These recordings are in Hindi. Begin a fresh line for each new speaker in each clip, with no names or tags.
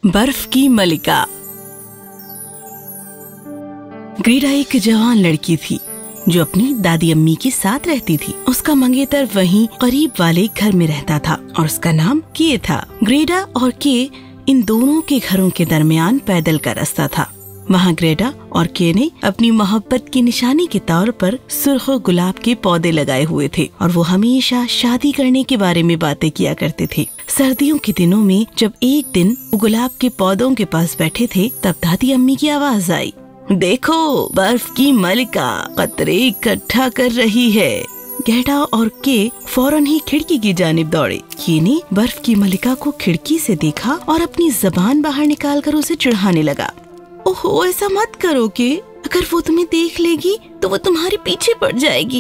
बर्फ की मलिका। ग्रेडा एक जवान लड़की थी जो अपनी दादी अम्मी के साथ रहती थी। उसका मंगेतर वहीं करीब वाले घर में रहता था और उसका नाम के था। ग्रेडा और के इन दोनों के घरों के दरमियान पैदल का रास्ता था। वहाँ ग्रेडा और के ने अपनी मोहब्बत की निशानी के तौर पर सुर्ख गुलाब के पौधे लगाए हुए थे और वो हमेशा शादी करने के बारे में बातें किया करते थे। सर्दियों के दिनों में जब एक दिन वो गुलाब के पौधों के पास बैठे थे, तब दादी अम्मी की आवाज आई, देखो बर्फ की मलिका कतरे इकट्ठा कर रही है। ग्रेडा और के फौरन ही खिड़की की जानिब दौड़े। के ने बर्फ की मलिका को खिड़की से देखा और अपनी जबान बाहर निकालकर उसे चिढ़ाने लगा। ओहो, ऐसा मत करो के, अगर वो तुम्हें देख लेगी तो वो तुम्हारे पीछे पड़ जाएगी।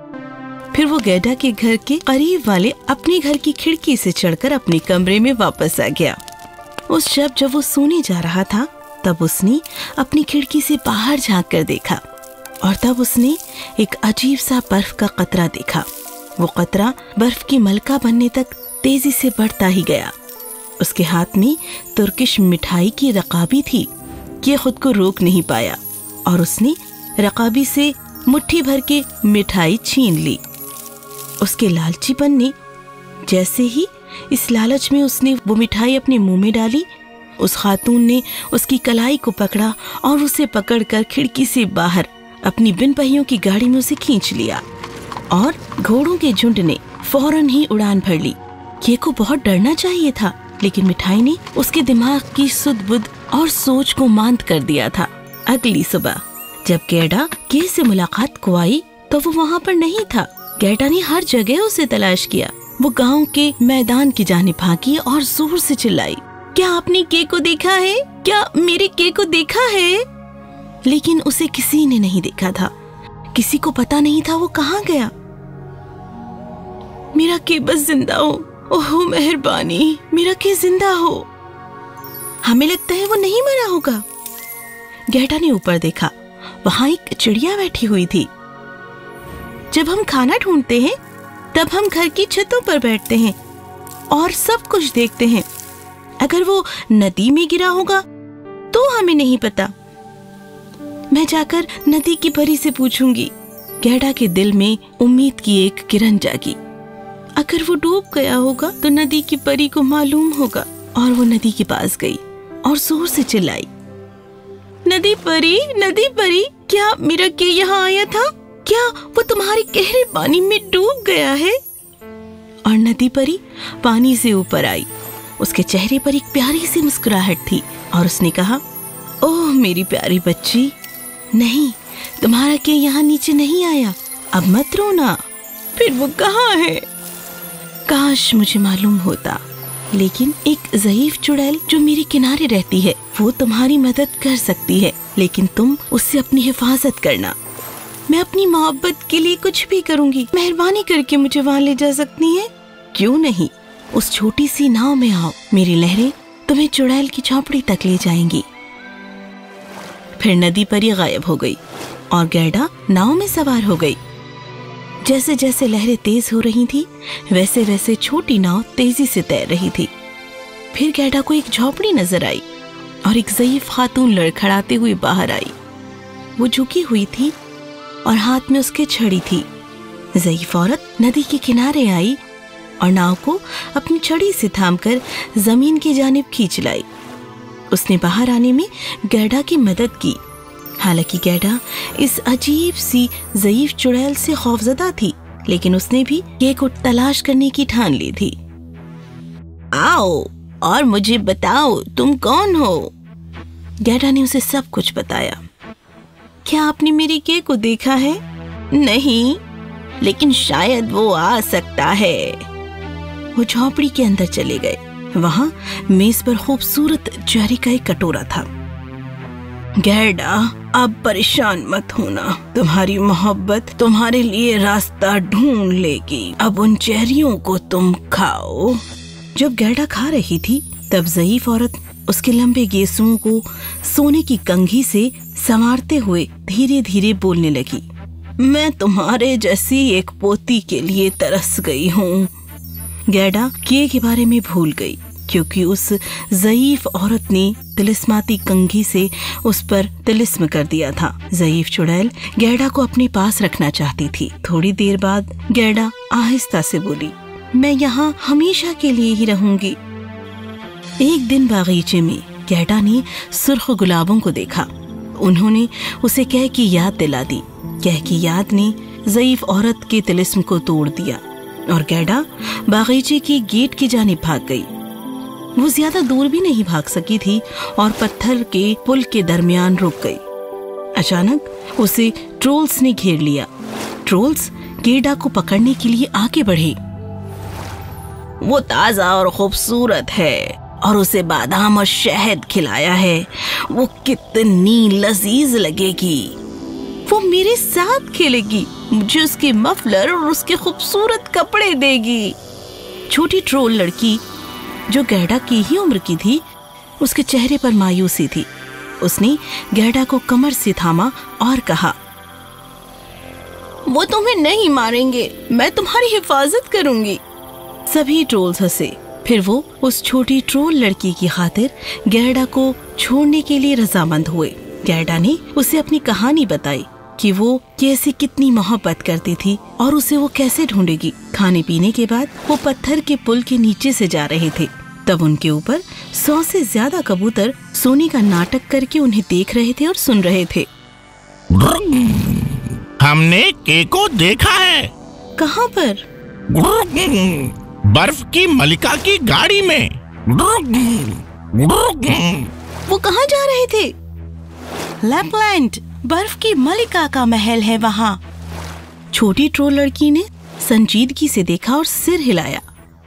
फिर वो ग्रेडा के घर के करीब वाले अपने घर की खिड़की से चढ़कर अपने कमरे में वापस आ गया। उस शब जब वो सोने जा रहा था, तब उसने अपनी खिड़की से बाहर झांक कर देखा और तब उसने एक अजीब सा बर्फ का कतरा देखा। वो कतरा बर्फ की मलका बनने तक तेजी से बढ़ता ही गया। उसके हाथ में तुर्किश मिठाई की रकाबी थी कि खुद को रोक नहीं पाया और उसने रकाबी से मुट्ठी भर के मिठाई छीन ली। उसके लालचीपन ने जैसे ही इस लालच में उसने वो मिठाई अपने मुंह में डाली, उस खातून ने उसकी कलाई को पकड़ा और उसे पकड़कर खिड़की से बाहर अपनी बिन पहियों की गाड़ी में उसे खींच लिया और घोड़ों के झुंड ने फौरन ही उड़ान भर ली। के को बहुत डरना चाहिए था, लेकिन मिठाई ने उसके दिमाग की सुध-बुध और सोच को मांद कर दिया था। अगली सुबह जब ग्रेडा के से मुलाकात को आई तो वो वहाँ पर नहीं था। ग्रेडा ने हर जगह उसे तलाश किया। वो गांव के मैदान की जानिब भागी और जोर से चिल्लाई, क्या आपने के को देखा है? क्या मेरे के को देखा है? लेकिन उसे किसी ने नहीं देखा था। किसी को पता नहीं था वो कहाँ गया। मेरा के बस जिंदा हो, ओहो मेहरबानी, मेरा के जिंदा हो। हमें लगता है वो नहीं मरा होगा। ग्रेडा ने ऊपर देखा, वहाँ एक चिड़िया बैठी हुई थी। जब हम खाना ढूंढते हैं तब हम घर की छतों पर बैठते हैं और सब कुछ देखते हैं। अगर वो नदी में गिरा होगा तो हमें नहीं पता। मैं जाकर नदी की परी से पूछूंगी। ग्रेडा के दिल में उम्मीद की एक किरण जागी। अगर वो डूब गया होगा तो नदी की परी को मालूम होगा। और वो नदी के पास गई और जोर से चिल्लाई, नदी परी, क्या मेरा के यहाँ आया था? क्या वो तुम्हारे गहरे पानी में डूब गया है? और नदी परी पानी से ऊपर आई। उसके चेहरे पर एक प्यारी सी मुस्कुराहट थी और उसने कहा, ओह मेरी प्यारी बच्ची, नहीं, तुम्हारा के यहाँ नीचे नहीं आया, अब मत रोना। फिर वो कहाँ है? काश मुझे मालूम होता, लेकिन एक ज़ईफ चुड़ैल जो मेरे किनारे रहती है वो तुम्हारी मदद कर सकती है, लेकिन तुम उससे अपनी हिफाजत करना। मैं अपनी मोहब्बत के लिए कुछ भी करूंगी, मेहरबानी करके मुझे वहाँ ले जा सकती हैं? क्यों नहीं, उस छोटी सी नाव में आओ, मेरी लहरें तुम्हें चुड़ैल की झोंपड़ी तक ले जाएंगी। फिर नदी परी गायब हो गई और ग्रेडा नाव में सवार हो गई। जैसे जैसे लहरें तेज हो रही थी, वैसे वैसे छोटी नाव तेजी से तैर रही थी। फिर ग्रेडा को एक झोंपड़ी नजर आई और एक ज़ईफ खातून लड़खड़ाते हुए बाहर आई। वो झुकी हुई थी और हाथ में उसके छड़ी थी। ज़ईफ औरत नदी के किनारे आई और नाव को अपनी छड़ी से थामकर जमीन की जानिब खींच लाई। उसने बाहर आने में ग्रेडा की मदद की। हालांकि ग्रेडा इस अजीब सी ज़ईफ चुड़ैल से खौफजदा थी, लेकिन उसने भी के को तलाश करने की ठान ली थी। आओ और मुझे बताओ तुम कौन हो? ग्रेडा ने उसे सब कुछ बताया। क्या आपने मेरी के को देखा है? नहीं, लेकिन शायद वो आ सकता है। वो झोंपड़ी के अंदर चले गए। वहाँ मेज पर खूबसूरत चेरी का एक कटोरा था। ग्रेडा, अब परेशान मत होना, तुम्हारी मोहब्बत तुम्हारे लिए रास्ता ढूंढ लेगी। अब उन चेरियों को तुम खाओ। जब ग्रेडा खा रही थी, तब ज़ईफ औरत उसके लंबे गेसुओं को सोने की कंघी से संवारते हुए धीरे धीरे बोलने लगी, मैं तुम्हारे जैसी एक पोती के लिए तरस गई हूँ। ग्रेडा के बारे में भूल गई। क्योंकि उस ज़ईफ औरत ने तिलिस्माती कंघी से उस पर तिलिस्म कर दिया था। ज़ईफ चुड़ैल गैडा को अपने पास रखना चाहती थी। थोड़ी देर बाद गैडा आहिस्ता से बोली, मैं यहाँ हमेशा के लिए ही रहूंगी। एक दिन बागीचे में गैडा ने सुर्ख गुलाबों को देखा। उन्होंने उसे कह की याद दिला दी। कह की याद ने ज़ईफ औरत के तिलिस्म को तोड़ दिया और गैडा बागीचे की गेट की जानिब भाग गई। वो ज्यादा दूर भी नहीं भाग सकी थी और पत्थर के पुल के दरमियान रुक गई। अचानक उसे ट्रोल्स ने घेर लिया। ट्रोल्स गैडा को पकड़ने के लिए आगे बढ़े। वो ताजा और खूबसूरत है और उसे बादाम और शहद खिलाया है। वो कितनी लजीज लगेगी। वो मेरे साथ खेलेगी, मुझे उसके मफलर और उसके खूबसूरत कपड़े देगी। छोटी ट्रोल लड़की जो गैडा की ही उम्र की थी, उसके चेहरे पर मायूसी थी। उसने गैडा को कमर से थामा और कहा, वो तुम्हें नहीं मारेंगे, मैं तुम्हारी हिफाजत करूंगी। सभी ट्रोल्स हंसे। फिर वो उस छोटी ट्रोल लड़की की खातिर गैडा को छोड़ने के लिए रजामंद हुए। गैडा ने उसे अपनी कहानी बताई कि वो कैसे कितनी मोहब्बत करती थी और उसे वो कैसे ढूंढेगी। खाने पीने के बाद वो पत्थर के पुल के नीचे से जा रहे थे। तब उनके ऊपर 100 से ज्यादा कबूतर सोने का नाटक करके उन्हें देख रहे थे और सुन रहे थे।
हमने के को देखा है।
कहाँ पर?
बर्फ की मलिका की गाड़ी में।
वो कहाँ जा रहे थे? लैपलैंड, बर्फ की मलिका का महल है वहाँ। छोटी ट्रोल लड़की ने संजीदगी से देखा और सिर हिलाया।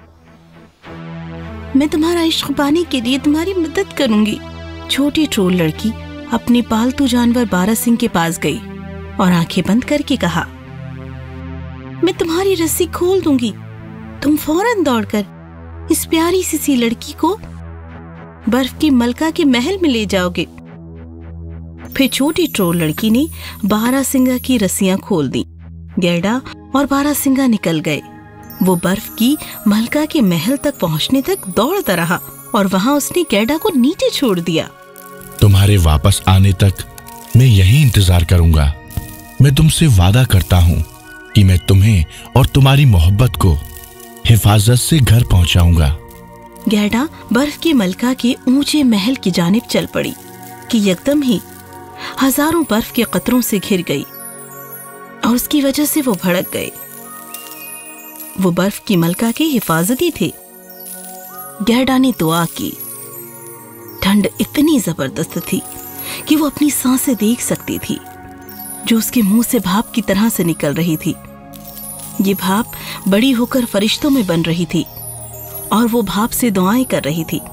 मैं तुम्हारा इश्क पाने के लिए तुम्हारी मदद करूंगी। छोटी ट्रोल लड़की अपने पालतू जानवर बारासिंह के पास गई और आंखें बंद करके कहा, मैं तुम्हारी रस्सी खोल दूंगी। तुम फौरन दौड़कर इस प्यारी सी लड़की को बर्फ की मलका के महल में ले जाओगे। फिर छोटी ट्रोल लड़की ने बारासिंगा की रस्सियां खोल दी। गैडा और बारासिंगा निकल गए। वो बर्फ की मलका के महल तक पहुंचने तक दौड़ता रहा और वहां उसने गैडा को नीचे छोड़ दिया।
तुम्हारे वापस आने तक मैं यहीं इंतजार करूंगा। मैं तुमसे वादा करता हूँ कि मैं तुम्हें और तुम्हारी मोहब्बत को हिफाजत से घर पहुंचाऊंगा।
गैडा बर्फ की मलका के ऊंचे महल की जानिब चल पड़ी कि एकदम ही हजारों बर्फ के कतरों से घिर गई और उसकी वजह से वो भड़क गए। वो बर्फ की मलका के हिफाजती थे। गैडा ने दुआ की। ठंड इतनी जबरदस्त थी कि वो अपनी सांसें देख सकती थी जो उसके मुंह से भाप की तरह से निकल रही थी। ये भाप बड़ी होकर फरिश्तों में बन रही थी और वो भाप से दुआएं कर रही थी।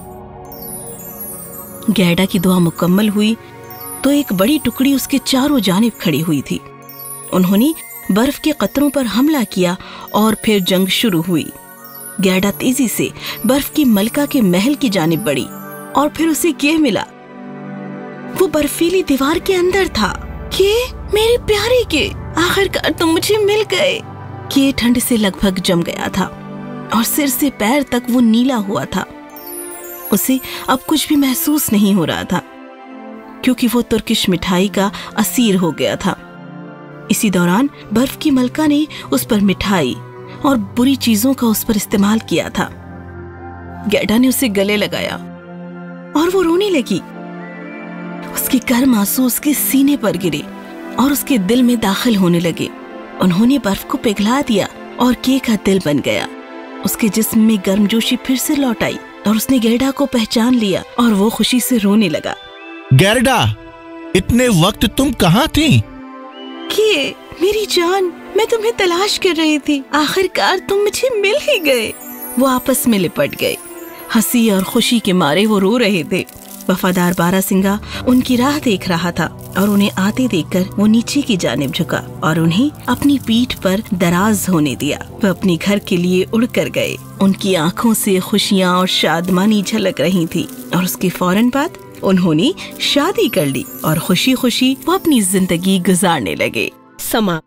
गैडा की दुआ मुकम्मल हुई तो एक बड़ी टुकड़ी उसके चारों जानिब खड़ी हुई थी। उन्होंने बर्फ के कतरों पर हमला किया और फिर जंग शुरू हुई। गैडा तेजी से बर्फ की मलका के महल की जानिब बढ़ी और फिर उसे क्या मिला? वो बर्फीली दीवार के अंदर था। के मेरे प्यारे के, आखिरकार तुम मुझे मिल गए। के ठंड से लगभग जम गया था और सिर से पैर तक वो नीला हुआ था। उसे अब कुछ भी महसूस नहीं हो रहा था क्योंकि वो तुर्किश मिठाई का असीर हो गया था। इसी दौरान बर्फ की मलका ने उस पर मिठाई और बुरी चीजों का उस पर इस्तेमाल किया था। गैडा ने उसे गले लगाया और वो रोने लगी। उसके गर्म आंसू उसके सीने पर गिरे और उसके दिल में दाखिल होने लगे। उन्होंने बर्फ को पिघला दिया और के का दिल बन गया। उसके जिस्म में गर्मजोशी फिर से लौट आई और उसने गैडा को पहचान लिया और वो खुशी से रोने लगा।
गैडा, इतने वक्त तुम कहाँ थी?
के मेरी जान, मैं तुम्हें तलाश कर रही थी। आखिरकार तुम मुझे मिल ही गए। वो आपस में लिपट गए। हंसी और खुशी के मारे वो रो रहे थे। वफादार बारासिंगा उनकी राह देख रहा था और उन्हें आते देखकर वो नीचे की जानिब झुका और उन्हें अपनी पीठ पर दराज होने दिया। वह अपने घर के लिए उड़ कर गए। उनकी आंखों से खुशियाँ और शादमानी झलक रही थी और उसके फौरन बाद उन्होंने शादी कर ली और खुशी खुशी वो अपनी जिंदगी गुजारने लगे। समाप्त।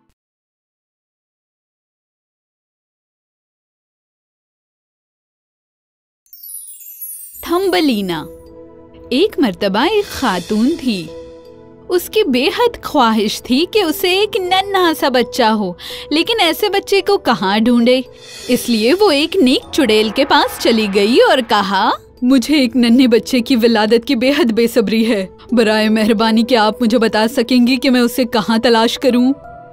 थम्बलीना। एक मर्तबा एक खातून थी। उसकी बेहद ख्वाहिश थी कि उसे एक नन्हा सा बच्चा हो, लेकिन ऐसे बच्चे को कहाँ ढूंढे। इसलिए वो एक नेक चुड़ैल के पास चली गई और कहा, मुझे एक नन्हे बच्चे की विलादत की बेहद बेसब्री है। बराए मेहरबानी क्या आप मुझे बता सकेंगी कि मैं उसे कहाँ तलाश करूँ?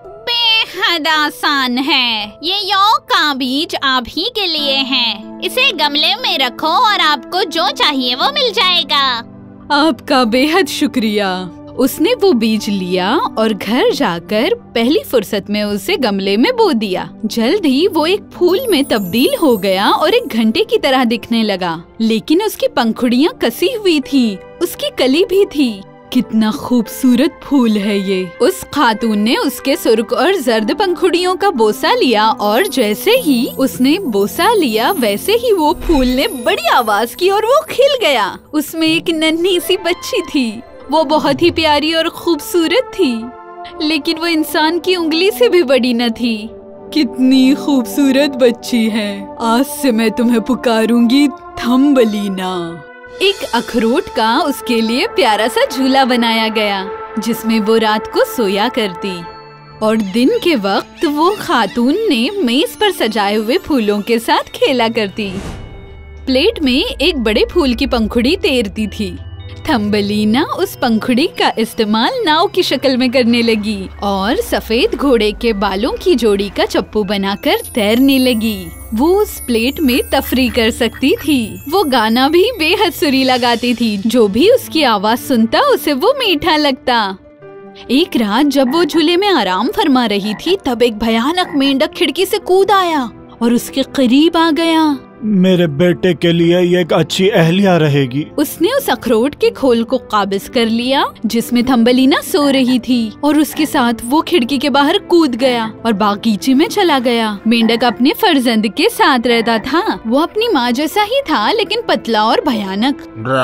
बेहद आसान है। ये यौ का बीज आप ही के लिए है। इसे गमले में रखो और आपको जो चाहिए वो मिल जाएगा।
आपका बेहद शुक्रिया। उसने वो बीज लिया और घर जाकर पहली फुर्सत में उसे गमले में बो दिया। जल्द ही वो एक फूल में तब्दील हो गया और एक घंटे की तरह दिखने लगा। लेकिन उसकी पंखुड़ियाँ कसी हुई थी, उसकी कली भी थी। कितना खूबसूरत फूल है ये। उस खातून ने उसके सुर्ख और जर्द पंखुड़ियों का बोसा लिया और जैसे ही उसने बोसा लिया वैसे ही वो फूल ने बड़ी आवाज की और वो खिल गया। उसमें एक नन्ही सी बच्ची थी। वो बहुत ही प्यारी और खूबसूरत थी, लेकिन वो इंसान की उंगली से भी बड़ी न थी। कितनी खूबसूरत बच्ची है। आज से मैं तुम्हें पुकारूंगी थम्बलीना। एक अखरोट का उसके लिए प्यारा सा झूला बनाया गया, जिसमें वो रात को सोया करती और दिन के वक्त वो खातून ने मेज पर सजाए हुए फूलों के साथ खेला करती। प्लेट में एक बड़े फूल की पंखुड़ी तैरती थी। थम्बलीना उस पंखुड़ी का इस्तेमाल नाव की शक्ल में करने लगी और सफेद घोड़े के बालों की जोड़ी का चप्पू बनाकर तैरने लगी। वो उस प्लेट में तफरी कर सकती थी। वो गाना भी बेहद सुरीला गाती थी। जो भी उसकी आवाज सुनता उसे वो मीठा लगता। एक रात जब वो झूले में आराम फरमा रही थी, तब एक भयानक मेंढक खिड़की से कूद आया और उसके करीब आ गया।
मेरे बेटे के लिए ये एक अच्छी अहलिया रहेगी।
उसने उस अखरोट के खोल को काबिज कर लिया जिसमें थम्बलीना सो रही थी और उसके साथ वो खिड़की के बाहर कूद गया और बागीचे में चला गया। मेंढक अपने फर्जंद के साथ रहता था। वो अपनी माँ जैसा ही था, लेकिन पतला और भयानक।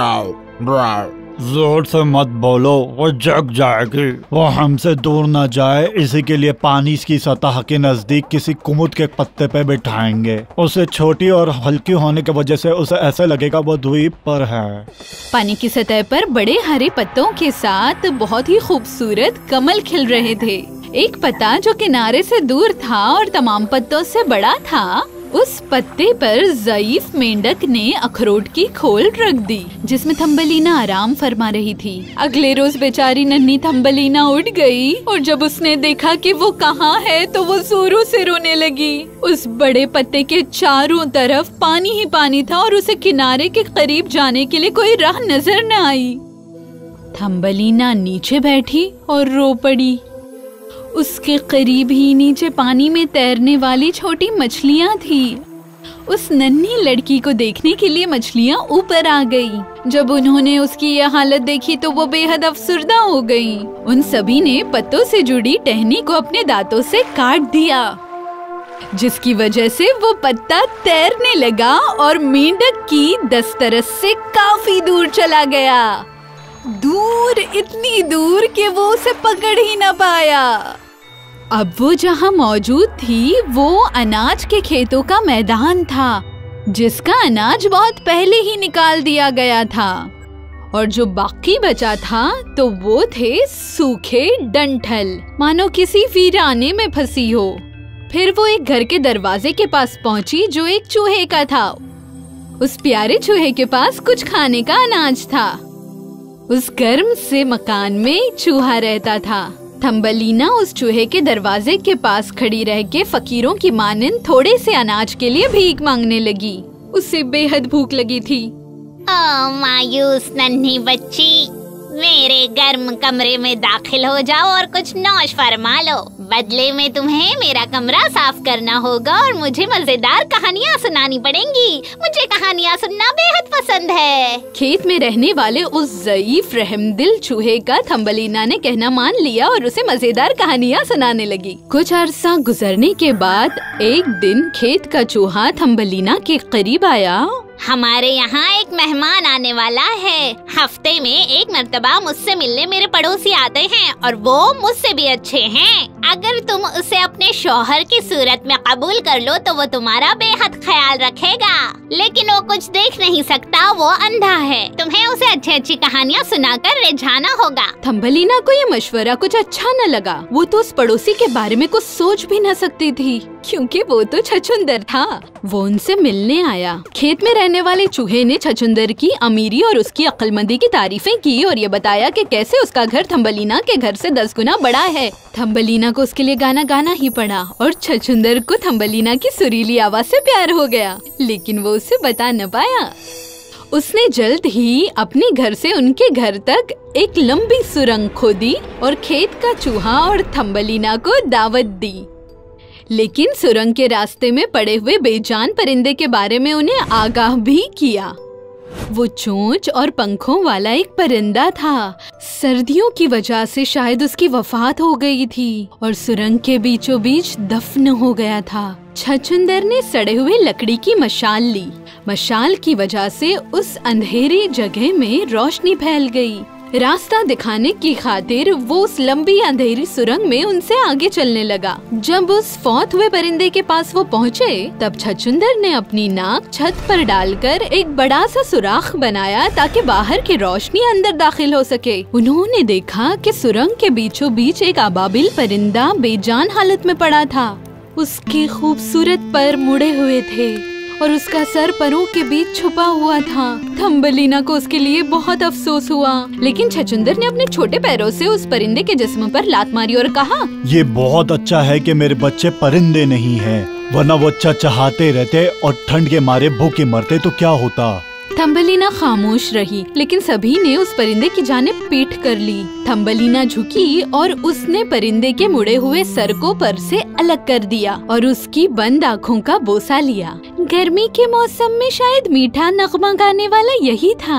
जोर से मत बोलो, वो जग जाएगी। वो हमसे दूर न जाए, इसी के लिए पानी की सतह के नजदीक किसी कुमुद के पत्ते पे बिठाएंगे। उसे छोटी और हल्की होने की वजह से उसे ऐसे लगेगा वो द्वीप पर है।
पानी की सतह पर बड़े हरे पत्तों के साथ बहुत ही खूबसूरत कमल खिल रहे थे। एक पत्ता जो किनारे से दूर था और तमाम पत्तों से बड़ा था, उस पत्ते पर ज़ईफ मेंढक ने अखरोट की खोल रख दी जिसमें थम्बलीना आराम फरमा रही थी। अगले रोज बेचारी नन्ही थम्बलीना उठ गई और जब उसने देखा कि वो कहाँ है तो वो जोरों से रोने लगी। उस बड़े पत्ते के चारों तरफ पानी ही पानी था और उसे किनारे के करीब जाने के लिए कोई राह नजर न आई। थम्बलीना नीचे बैठी और रो पड़ी। उसके करीब ही नीचे पानी में तैरने वाली छोटी मछलियाँ थी। उस नन्ही लड़की को देखने के लिए मछलियाँ ऊपर आ गई। जब उन्होंने उसकी यह हालत देखी तो वो बेहद अफसुर्दा हो गई। उन सभी ने पत्तों से जुड़ी टहनी को अपने दांतों से काट दिया, जिसकी वजह से वो पत्ता तैरने लगा और मेंढक की दस्तरस से काफी दूर चला गया। दूर, इतनी दूर कि वो उसे पकड़ ही न पाया। अब वो जहाँ मौजूद थी वो अनाज के खेतों का मैदान था, जिसका अनाज बहुत पहले ही निकाल दिया गया था, और जो बाकी बचा था तो वो थे सूखे डंठल, मानो किसी वीराने में फंसी हो। फिर वो एक घर के दरवाजे के पास पहुंची जो एक चूहे का था। उस प्यारे चूहे के पास कुछ खाने का अनाज था। उस गर्म से मकान में एक चूहा रहता था। थम्बलीना उस चूहे के दरवाजे के पास खड़ी रह के फकीरों की मानिंद थोड़े से अनाज के लिए भीख मांगने लगी। उसे बेहद भूख लगी थी।
ओ मायूस नन्ही बच्ची, मेरे गर्म कमरे में दाखिल हो जाओ और कुछ नौश फरमा लो। बदले में तुम्हें मेरा कमरा साफ करना होगा और मुझे मजेदार कहानियाँ सुनानी पड़ेंगी। मुझे कहानियाँ सुनना बेहद पसंद है।
खेत में रहने वाले उस ज़ईफ रहमदिल चूहे का थम्बलीना ने कहना मान लिया और उसे मजेदार कहानियाँ सुनाने लगी। कुछ अरसा गुजरने के बाद एक दिन खेत का चूहा थम्बलीना के करीब आया
हमारे यहाँ एक मेहमान आने वाला है। हफ्ते में एक मर्तबा मुझसे मिलने मेरे पड़ोसी आते हैं और वो मुझसे भी अच्छे हैं। अगर तुम उसे अपने शौहर की सूरत में कबूल कर लो तो वो तुम्हारा बेहद ख्याल रखेगा, लेकिन वो कुछ देख नहीं सकता, वो अंधा है। तुम्हें उसे अच्छी अच्छी कहानियाँ सुनाकर रिझाना होगा।
थम्बलीना को ये मशवरा कुछ अच्छा न लगा। वो तो उस पड़ोसी के बारे में कुछ सोच भी न सकती थी, क्योंकि वो तो छछूंदर था। वो उनसे मिलने आया। खेत में रहने वाले चूहे ने छछूंदर की अमीरी और उसकी अक्लमंदी की तारीफें की और ये बताया कि कैसे उसका घर थम्बलीना के घर से 10 गुना बड़ा है। थम्बलीना को उसके लिए गाना गाना ही पड़ा और छछूंदर को थम्बलीना की सुरीली आवाज से प्यार हो गया, लेकिन वो उसे बता न पाया। उसने जल्द ही अपने घर से उनके घर तक एक लंबी सुरंग खोदी और खेत का चूहा और थम्बलीना को दावत दी, लेकिन सुरंग के रास्ते में पड़े हुए बेजान परिंदे के बारे में उन्हें आगाह भी किया। वो चोंच और पंखों वाला एक परिंदा था। सर्दियों की वजह से शायद उसकी वफात हो गई थी और सुरंग के बीचों बीच दफन हो गया था। छछूंदर ने सड़े हुए लकड़ी की मशाल ली। मशाल की वजह से उस अंधेरी जगह में रोशनी फैल गई। रास्ता दिखाने की खातिर वो उस लंबी अंधेरी सुरंग में उनसे आगे चलने लगा। जब उस फौत हुए परिंदे के पास वो पहुँचे, तब छछूंदर ने अपनी नाक छत पर डालकर एक बड़ा सा सुराख बनाया ताकि बाहर की रोशनी अंदर दाखिल हो सके। उन्होंने देखा कि सुरंग के बीचों बीच एक अबाबिल परिंदा बेजान हालत में पड़ा था। उसके खूबसूरत पर मुड़े हुए थे और उसका सर परों के बीच छुपा हुआ था। थम्बलीना को उसके लिए बहुत अफसोस हुआ, लेकिन छछूंदर ने अपने छोटे पैरों से उस परिंदे के जिस्म पर लात मारी और कहा,
ये बहुत अच्छा है कि मेरे बच्चे परिंदे नहीं हैं, वरना वो चहचहाते रहते और ठंड के मारे भूखे मरते तो क्या होता।
थम्बलीना खामोश रही, लेकिन सभी ने उस परिंदे की जानिब पीठ कर ली। थम्बलीना झुकी और उसने परिंदे के मुड़े हुए सर को पर से अलग कर दिया और उसकी बंद आँखों का बोसा लिया। गर्मी के मौसम में शायद मीठा नगमा गाने वाला यही था।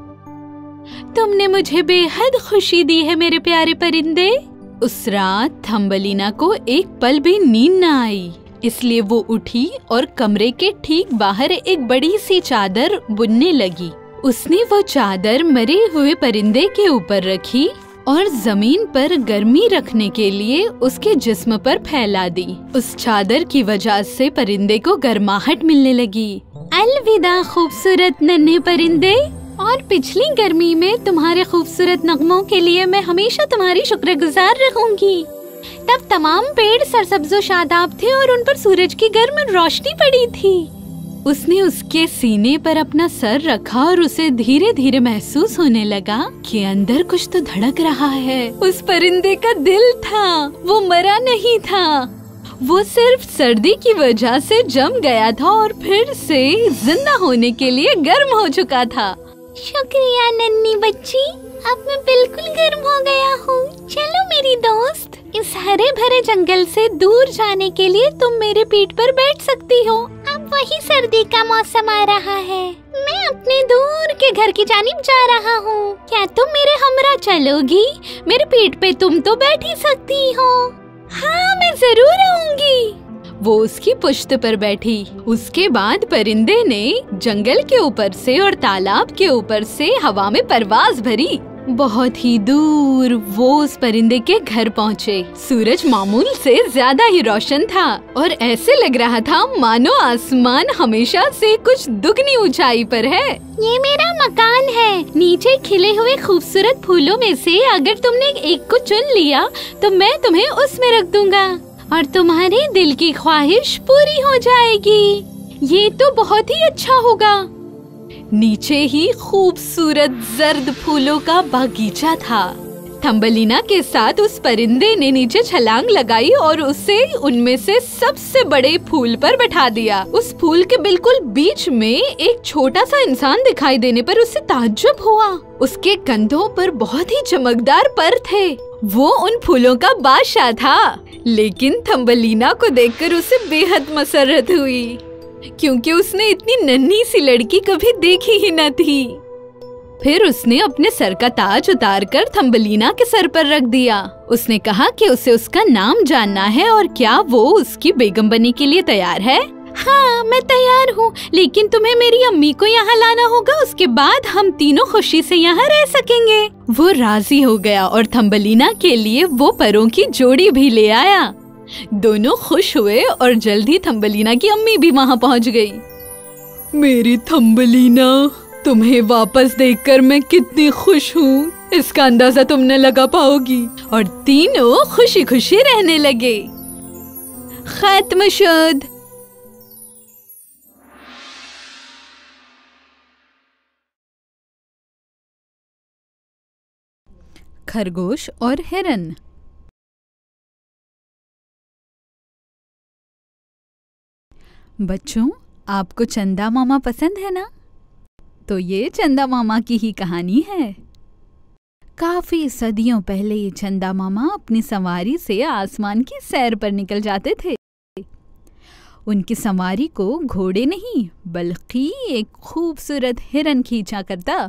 तुमने मुझे बेहद खुशी दी है मेरे प्यारे परिंदे। उस रात थम्बलीना को एक पल भी नींद न आई, इसलिए वो उठी और कमरे के ठीक बाहर एक बड़ी सी चादर बुनने लगी। उसने वो चादर मरे हुए परिंदे के ऊपर रखी और जमीन पर गर्मी रखने के लिए उसके जिस्म पर फैला दी। उस चादर की वजह से परिंदे को गर्माहट मिलने लगी। अलविदा खूबसूरत नन्हे परिंदे, और पिछली गर्मी में तुम्हारे खूबसूरत नगमों के लिए मैं हमेशा तुम्हारी शुक्रगुजार रहूंगी। तब तमाम पेड़ सरसब्जो शादाब थे और उन पर सूरज की गर्म रोशनी पड़ी थी। उसने उसके सीने पर अपना सर रखा और उसे धीरे धीरे महसूस होने लगा कि अंदर कुछ तो धड़क रहा है। उस परिंदे का दिल था, वो मरा नहीं था, वो सिर्फ सर्दी की वजह से जम गया था और फिर से जिंदा होने के लिए गर्म हो चुका था।
शुक्रिया नन्ही बच्ची, अब मैं बिल्कुल गर्म हो गया हूँ। चलो मेरी दोस्त, इस हरे भरे जंगल से दूर जाने के लिए तुम मेरे पीठ पर बैठ सकती हो। अब वही सर्दी का मौसम आ रहा है। मैं अपने दूर के घर की जानिब जा रहा हूँ। क्या तुम मेरे हमरा चलोगी? मेरे पीठ पे तुम तो बैठ ही सकती हो। हाँ, मैं जरूर आऊंगी।
वो उसकी पुश्त पर बैठी। उसके बाद परिंदे ने जंगल के ऊपर से और तालाब के ऊपर से हवा में परवाज भरी। बहुत ही दूर वो उस परिंदे के घर पहुँचे। सूरज मामूल से ज्यादा ही रोशन था और ऐसे लग रहा था मानो आसमान हमेशा से कुछ दुगनी ऊंचाई पर है।
ये मेरा मकान है। नीचे खिले हुए खूबसूरत फूलों में से अगर तुमने एक को चुन लिया तो मैं तुम्हें उसमें रख दूंगा और तुम्हारे दिल की ख्वाहिश पूरी हो जाएगी। ये तो बहुत ही अच्छा होगा।
नीचे ही खूबसूरत जर्द फूलों का बागीचा था। थम्बलीना के साथ उस परिंदे ने नीचे छलांग लगाई और उसे उनमें से सबसे बड़े फूल पर बैठा दिया। उस फूल के बिल्कुल बीच में एक छोटा सा इंसान दिखाई देने पर उसे ताज्जुब हुआ। उसके कंधों पर बहुत ही चमकदार पर थे। वो उन फूलों का बादशाह था, लेकिन थम्बलीना को देखकर उसे बेहद मसरत हुई, क्योंकि उसने इतनी नन्ही सी लड़की कभी देखी ही न थी। फिर उसने अपने सर का ताज उतारकर थम्बलीना के सर पर रख दिया। उसने कहा कि उसे उसका नाम जानना है और क्या वो उसकी बेगम बनने के लिए तैयार है। हाँ मैं तैयार हूँ, लेकिन तुम्हें मेरी अम्मी को यहाँ लाना होगा, उसके बाद हम तीनों खुशी से यहाँ रह सकेंगे। वो राजी हो गया और थम्बलीना के लिए वो परों की जोड़ी भी ले आया। दोनों खुश हुए और जल्दी थम्बलीना की अम्मी भी वहाँ पहुँच गई। मेरी थम्बलीना, तुम्हें वापस देखकर मैं कितनी खुश हूँ, इसका अंदाजा तुम न लगा पाओगी। और तीनों खुशी खुशी रहने लगे। खत्म शुद। खरगोश और हिरन। बच्चों, आपको चंदा मामा पसंद है ना? तो ये चंदा मामा की ही कहानी है। काफी सदियों पहले ये चंदा मामा अपनी सवारी से आसमान की सैर पर निकल जाते थे। उनकी सवारी को घोड़े नहीं बल्कि एक खूबसूरत हिरन खींचा करता।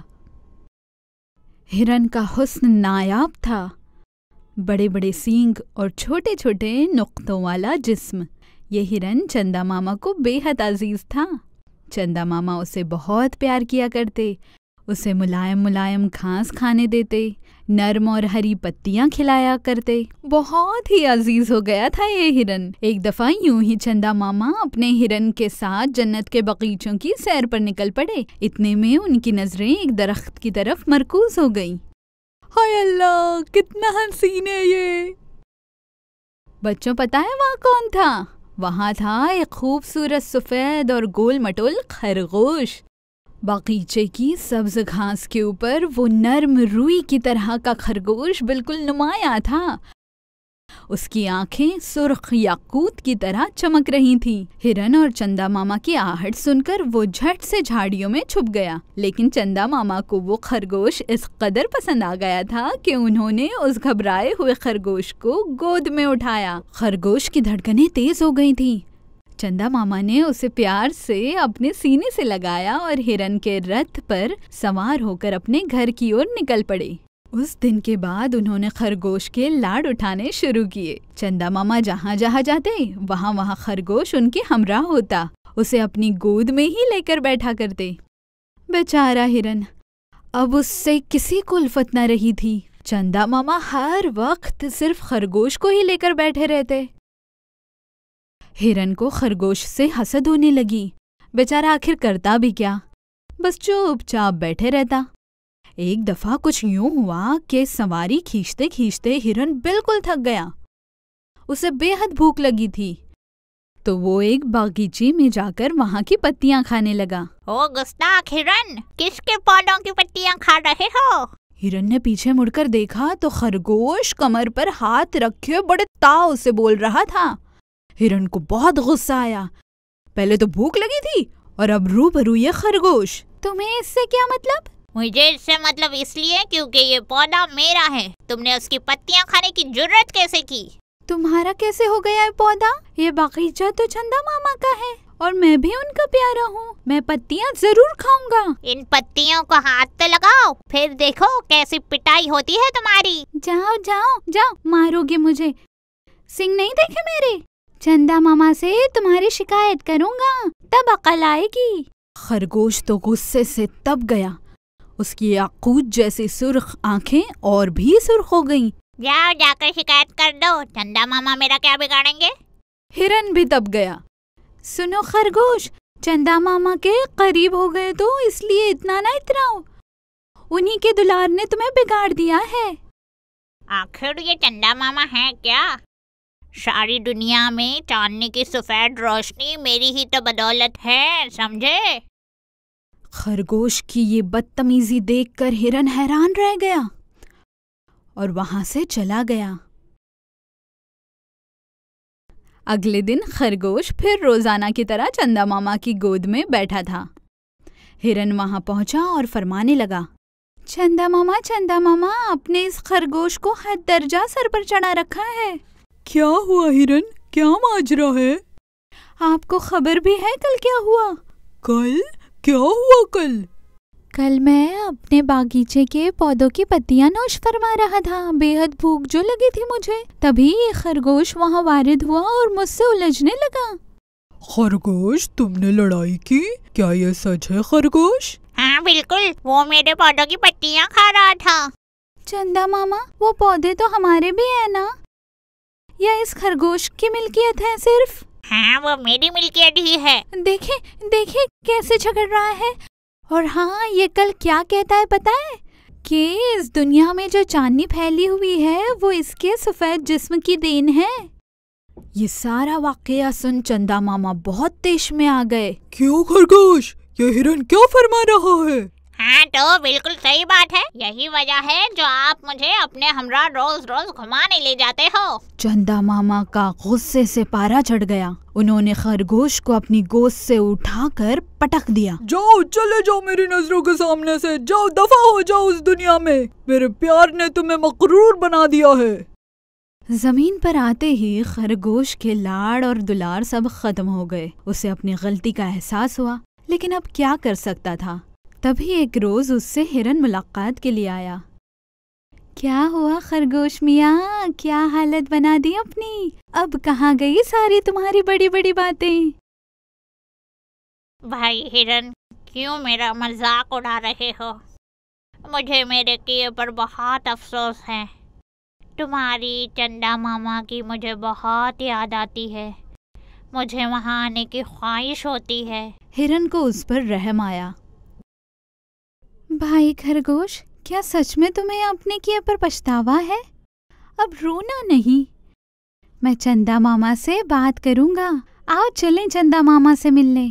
हिरन का हुस्न नायाब था, बड़े बड़े सींग और छोटे छोटे नुक्तों वाला जिस्म। ये हिरन चंदा मामा को बेहद अजीज था। चंदा मामा उसे बहुत प्यार किया करते, उसे मुलायम मुलायम घास खाने देते, नर्म और हरी पत्तियां खिलाया करते। बहुत ही अजीज हो गया था ये हिरन। एक दफा यूं ही चंदा मामा अपने हिरन के साथ जन्नत के बगीचों की सैर पर निकल पड़े। इतने में उनकी नजरें एक दरख्त की तरफ मरकूज हो गईं। हाय अल्लाह, कितना हसीन है ये। बच्चों, पता है वहाँ कौन था? वहाँ था एक खूबसूरत सफेद और गोल मटोल खरगोश। बागीचे की सब्ज घास के ऊपर वो नर्म रुई की तरह का खरगोश बिल्कुल नुमाया था। उसकी आंखें सुर्ख याकूत की तरह चमक रही थीं। हिरन और चंदा मामा की आहट सुनकर वो झट से झाड़ियों में छुप गया। लेकिन चंदा मामा को वो खरगोश इस कदर पसंद आ गया था कि उन्होंने उस घबराए हुए खरगोश को गोद में उठाया। खरगोश की धड़कनें तेज हो गई थीं। चंदा मामा ने उसे प्यार से अपने सीने से लगाया और हिरन के रथ पर सवार होकर अपने घर की ओर निकल पड़े। उस दिन के बाद उन्होंने खरगोश के लाड उठाने शुरू किए। चंदा मामा जहाँ जहाँ जाते वहाँ वहाँ खरगोश उनके हमराह होता, उसे अपनी गोद में ही लेकर बैठा करते। बेचारा हिरन, अब उससे किसी को उल्फत न रही थी। चंदा मामा हर वक्त सिर्फ खरगोश को ही लेकर बैठे रहते। हिरन को खरगोश से हसद होने लगी। बेचारा आखिर करता भी क्या, बस चुपचाप बैठे रहता। एक दफा कुछ यूं हुआ कि सवारी खींचते खींचते हिरन बिल्कुल थक गया। उसे बेहद भूख लगी थी, तो वो एक बागीचे में जाकर वहाँ की पत्तियां खाने लगा।
ओ गुस्ताख हिरन, किसके पौधों की पत्तियां खा रहे हो?
हिरन ने पीछे मुड़कर देखा तो खरगोश कमर पर हाथ रखे बड़े ताव से बोल रहा था। हिरन को बहुत गुस्सा आया। पहले तो भूख लगी थी और अब रूबरू ये खरगोश। तुम्हें इससे क्या मतलब?
मुझे इससे मतलब इसलिए क्योंकि ये पौधा मेरा है। तुमने उसकी पत्तियां खाने की जुर्रत कैसे की?
तुम्हारा कैसे हो गया है पौधा? ये बागीचा तो चंदा मामा का है और मैं भी उनका प्यारा हूँ। मैं पत्तियाँ जरूर खाऊंगा।
इन पत्तियों को हाथ तो लगाओ, फिर देखो कैसी पिटाई होती है तुम्हारी।
जाओ जाओ जाओ, मारोगे मुझे? सिंह नहीं देखे मेरे? चंदा मामा से तुम्हारी शिकायत करूंगा, तब अकल आएगी। खरगोश तो गुस्से से तब गया। उसकी याकूत जैसी सुर्ख आंखें और भी सुर्ख हो गईं।
जाओ जाकर शिकायत कर दो, चंदा मामा मेरा क्या बिगाड़ेंगे?
हिरन भी तब गया। सुनो खरगोश, चंदा मामा के करीब हो गए तो इसलिए इतना ना इतराओ। उन्हीं के दुलार ने तुम्हें बिगाड़ दिया है।
आखिर ये चंदा मामा है क्या? सारी दुनिया में चांदनी की सफेद रोशनी मेरी ही तो बदौलत है, समझे?
खरगोश की ये बदतमीजी देखकर हिरन हैरान रह गया और वहां से चला गया। अगले दिन खरगोश फिर रोजाना की तरह चंदा मामा की गोद में बैठा था। हिरन वहां पहुंचा और फरमाने लगा, चंदा मामा, आपने इस खरगोश को हद दर्जा सर पर चढ़ा रखा है। क्या हुआ हिरन, क्या माजरा है? आपको खबर भी है कल क्या हुआ? कल? क्या हुआ कल? कल मैं अपने बागीचे के पौधों की पत्तियां नोश फरमा रहा था। बेहद भूख जो लगी थी मुझे, तभी ये खरगोश वहां वारिद हुआ और मुझसे उलझने लगा।
खरगोश, तुमने लड़ाई की? क्या ये सच है खरगोश?
हाँ बिल्कुल, वो मेरे पौधों की पत्तियाँ खा रहा था।
चंदा मामा, वो पौधे तो हमारे भी है ना? या इस खरगोश की मिल्कियत है सिर्फ?
हाँ, वो मेरी मिल्कियत ही है।
देखे देखे कैसे झगड़ रहा है। और हाँ, ये कल क्या कहता है पता है? कि इस दुनिया में जो चांदनी फैली हुई है वो इसके सफेद जिस्म की देन है। ये सारा वाकया सुन चंदा मामा बहुत तेज में आ गए।
क्यों खरगोश, ये हिरन क्या फरमा रहा है?
हाँ तो बिल्कुल सही बात है। यही वजह है जो आप मुझे अपने हमरा रोज रोज घुमाने ले जाते हो।
चंदा मामा का गुस्से से पारा चढ़ गया। उन्होंने खरगोश को अपनी गोद से उठाकर पटक दिया।
जाओ, चले जाओ मेरी नजरों के सामने से, जाओ, दफा हो जाओ उस दुनिया में। मेरे प्यार ने तुम्हें मकरूर बना दिया है।
जमीन पर आते ही खरगोश के लाड़ और दुलार सब खत्म हो गए। उसे अपनी गलती का एहसास हुआ, लेकिन अब क्या कर सकता था। तभी एक रोज उससे हिरन मुलाकात के लिए आया। क्या हुआ खरगोश मियाँ, क्या हालत बना दी अपनी? अब कहाँ गई सारी तुम्हारी बड़ी बड़ी बातें?
भाई हिरन, क्यों मेरा मजाक उड़ा रहे हो? मुझे मेरे किए पर बहुत अफसोस है। तुम्हारी चंदा मामा की मुझे बहुत याद आती है। मुझे वहाँ आने की ख्वाहिश होती है।
हिरन को उस पर रहम आया। भाई खरगोश, क्या सच में तुम्हें अपने किए पर पछतावा है? अब रोना नहीं, मैं चंदा मामा से बात करूंगा। आओ चलें चंदा मामा से मिलने।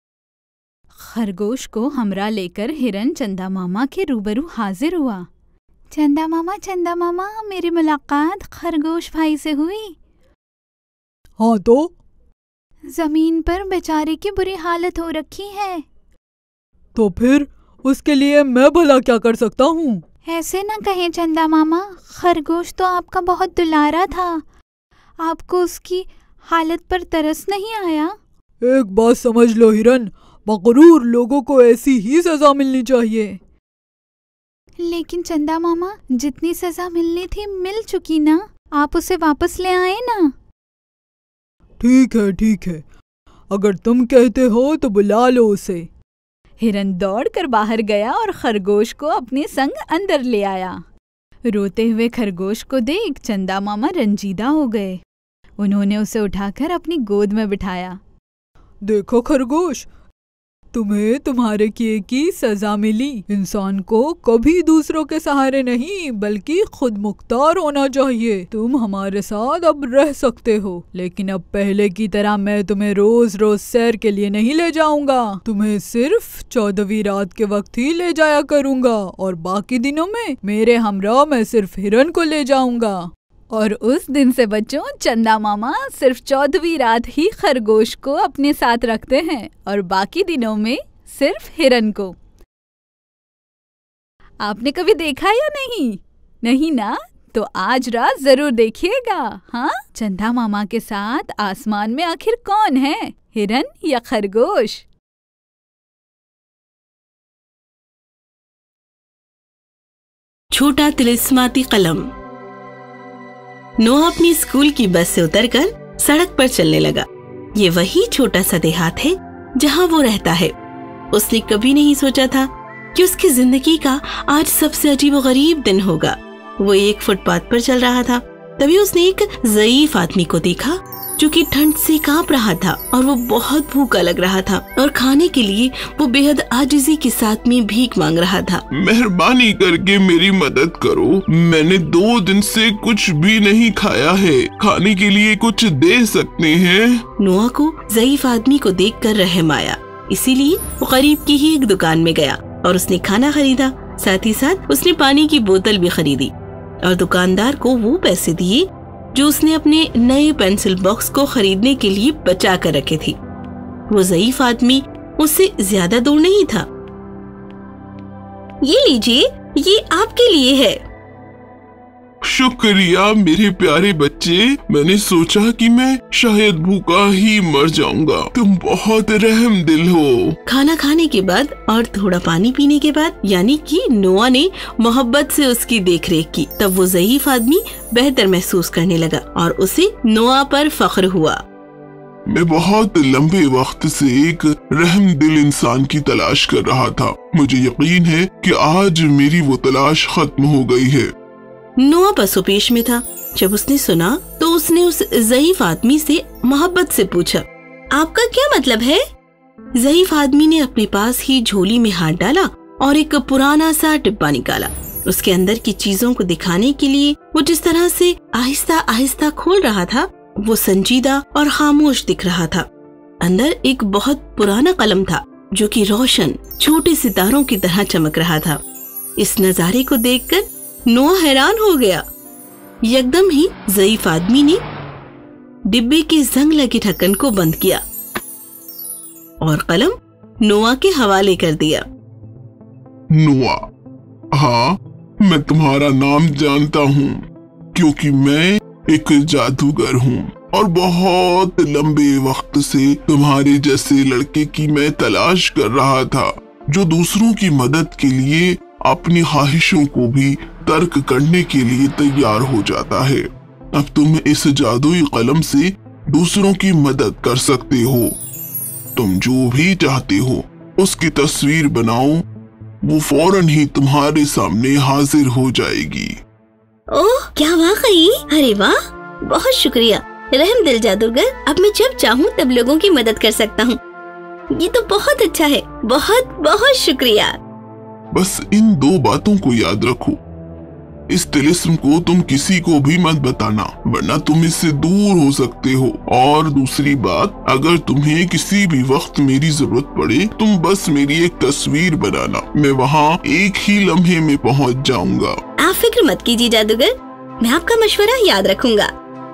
खरगोश को हमरा लेकर हिरन चंदा मामा के रूबरू हाजिर हुआ। चंदा मामा, मेरी मुलाकात खरगोश भाई से हुई।
हाँ तो?
जमीन पर बेचारे की बुरी हालत हो रखी है।
तो फिर उसके लिए मैं भला क्या कर सकता हूँ?
ऐसे न कहें चंदा मामा, खरगोश तो आपका बहुत दुलारा था। आपको उसकी हालत पर तरस नहीं आया?
एक बात समझ लो हिरन, मकरूर लोगों को ऐसी ही सजा मिलनी चाहिए।
लेकिन चंदा मामा, जितनी सजा मिलनी थी मिल चुकी ना। आप उसे वापस ले आए ना।
ठीक है, अगर तुम कहते हो तो बुला लो उसे।
हिरन दौड़कर बाहर गया और खरगोश को अपने संग अंदर ले आया। रोते हुए खरगोश को देख चंदा मामा रंजीदा हो गए। उन्होंने उसे उठाकर अपनी गोद में बिठाया।
देखो खरगोश, तुम्हें तुम्हारे किए की सजा मिली। इंसान को कभी दूसरों के सहारे नहीं बल्कि खुद मुख्तार होना चाहिए। तुम हमारे साथ अब रह सकते हो, लेकिन अब पहले की तरह मैं तुम्हें रोज रोज सैर के लिए नहीं ले जाऊंगा। तुम्हें सिर्फ 14वीं रात के वक्त ही ले जाया करूंगा और बाकी दिनों में मेरे हमरा मैं सिर्फ हिरन को ले जाऊंगा।
और उस दिन से बच्चों, चंदा मामा सिर्फ 14वीं रात ही खरगोश को अपने साथ रखते हैं और बाकी दिनों में सिर्फ हिरन को। आपने कभी देखा या नहीं? नहीं ना? तो आज रात जरूर देखिएगा। हाँ, चंदा मामा के साथ आसमान में आखिर कौन है, हिरन या खरगोश?
छोटा तिलिस्माती कलम। नोआ अपनी स्कूल की बस से उतरकर सड़क पर चलने लगा। ये वही छोटा सा देहात है जहाँ वो रहता है। उसने कभी नहीं सोचा था कि उसकी जिंदगी का आज सबसे अजीबोगरीब दिन होगा। वो एक फुटपाथ पर चल रहा था, तभी उसने एक ज़ईफ आदमी को देखा जो कि ठंड से कांप रहा था और वो बहुत भूखा लग रहा था और खाने के लिए वो बेहद आजिज़ी के साथ में भीख मांग रहा था।
मेहरबानी करके मेरी मदद करो, मैंने 2 दिन से कुछ भी नहीं खाया है, खाने के लिए कुछ दे सकते हैं?
नोआ को ज़ईफ आदमी को देखकर रहम आया, इसीलिए वो करीब की ही एक दुकान में गया और उसने खाना खरीदा। साथ ही साथ उसने पानी की बोतल भी खरीदी और दुकानदार को वो पैसे दिए जो उसने अपने नए पेंसिल बॉक्स को खरीदने के लिए बचा कर रखे थे। वो ज़ईफ आदमी उससे ज्यादा दूर नहीं था। ये लीजिए, ये आपके लिए है।
शुक्रिया मेरे प्यारे बच्चे, मैंने सोचा कि मैं शायद भूखा ही मर जाऊंगा। तुम बहुत रहम दिल हो।
खाना खाने के बाद और थोड़ा पानी पीने के बाद, यानी कि नोआ ने मोहब्बत से उसकी देखरेख की, तब वो ज़ईफ आदमी बेहतर महसूस करने लगा और उसे नोआ पर फख्र हुआ।
मैं बहुत लंबे वक्त से एक रहमदिल इंसान की तलाश कर रहा था। मुझे यकीन है कि आज मेरी वो तलाश खत्म हो गई है।
नोआ पसोपेश में था। जब उसने सुना तो उसने उस ज़ईफ आदमी से मोहब्बत से पूछा, आपका क्या मतलब है? ज़ईफ आदमी ने अपने पास ही झोली में हाथ डाला और एक पुराना सा डिब्बा निकाला। उसके अंदर की चीजों को दिखाने के लिए वो जिस तरह से आहिस्ता आहिस्ता खोल रहा था, वो संजीदा और खामोश दिख रहा था। अंदर एक बहुत पुराना कलम था जो कि रोशन छोटे सितारों की तरह चमक रहा था। इस नजारे को देखकर नोआ हैरान हो गया। यकदम ही ज़ईफ आदमी ने डिब्बे के जंग लगे ढक्कन को बंद किया और कलम नोआ के हवाले कर दिया।
नोआ, हाँ, मैं तुम्हारा नाम जानता हूँ क्योंकि मैं एक जादूगर हूँ और बहुत लंबे वक्त से तुम्हारे जैसे लड़के की मैं तलाश कर रहा था जो दूसरों की मदद के लिए अपनी ख्वाहिशों को भी तर्क करने के लिए तैयार हो जाता है। अब तुम इस जादुई कलम से दूसरों की मदद कर सकते हो। तुम जो भी चाहते हो उसकी तस्वीर बनाओ, वो फौरन ही तुम्हारे सामने हाजिर हो जाएगी।
ओह, क्या वाकई? अरे वाह, बहुत शुक्रिया रहमदिल जादूगर। अब मैं जब चाहूँ तब लोगों की मदद कर सकता हूँ। ये तो बहुत अच्छा है। बहुत बहुत शुक्रिया।
बस इन 2 बातों को याद रखो। इस तिलिस्म को तुम किसी को भी मत बताना, वरना तुम इससे दूर हो सकते हो। और दूसरी बात, अगर तुम्हें किसी भी वक्त मेरी जरूरत पड़े, तुम बस मेरी एक तस्वीर बनाना। मैं वहाँ एक ही लम्हे में पहुँच जाऊंगा।
आप फिक्र मत कीजिए जादूगर, मैं आपका मशवरा याद रखूंगा।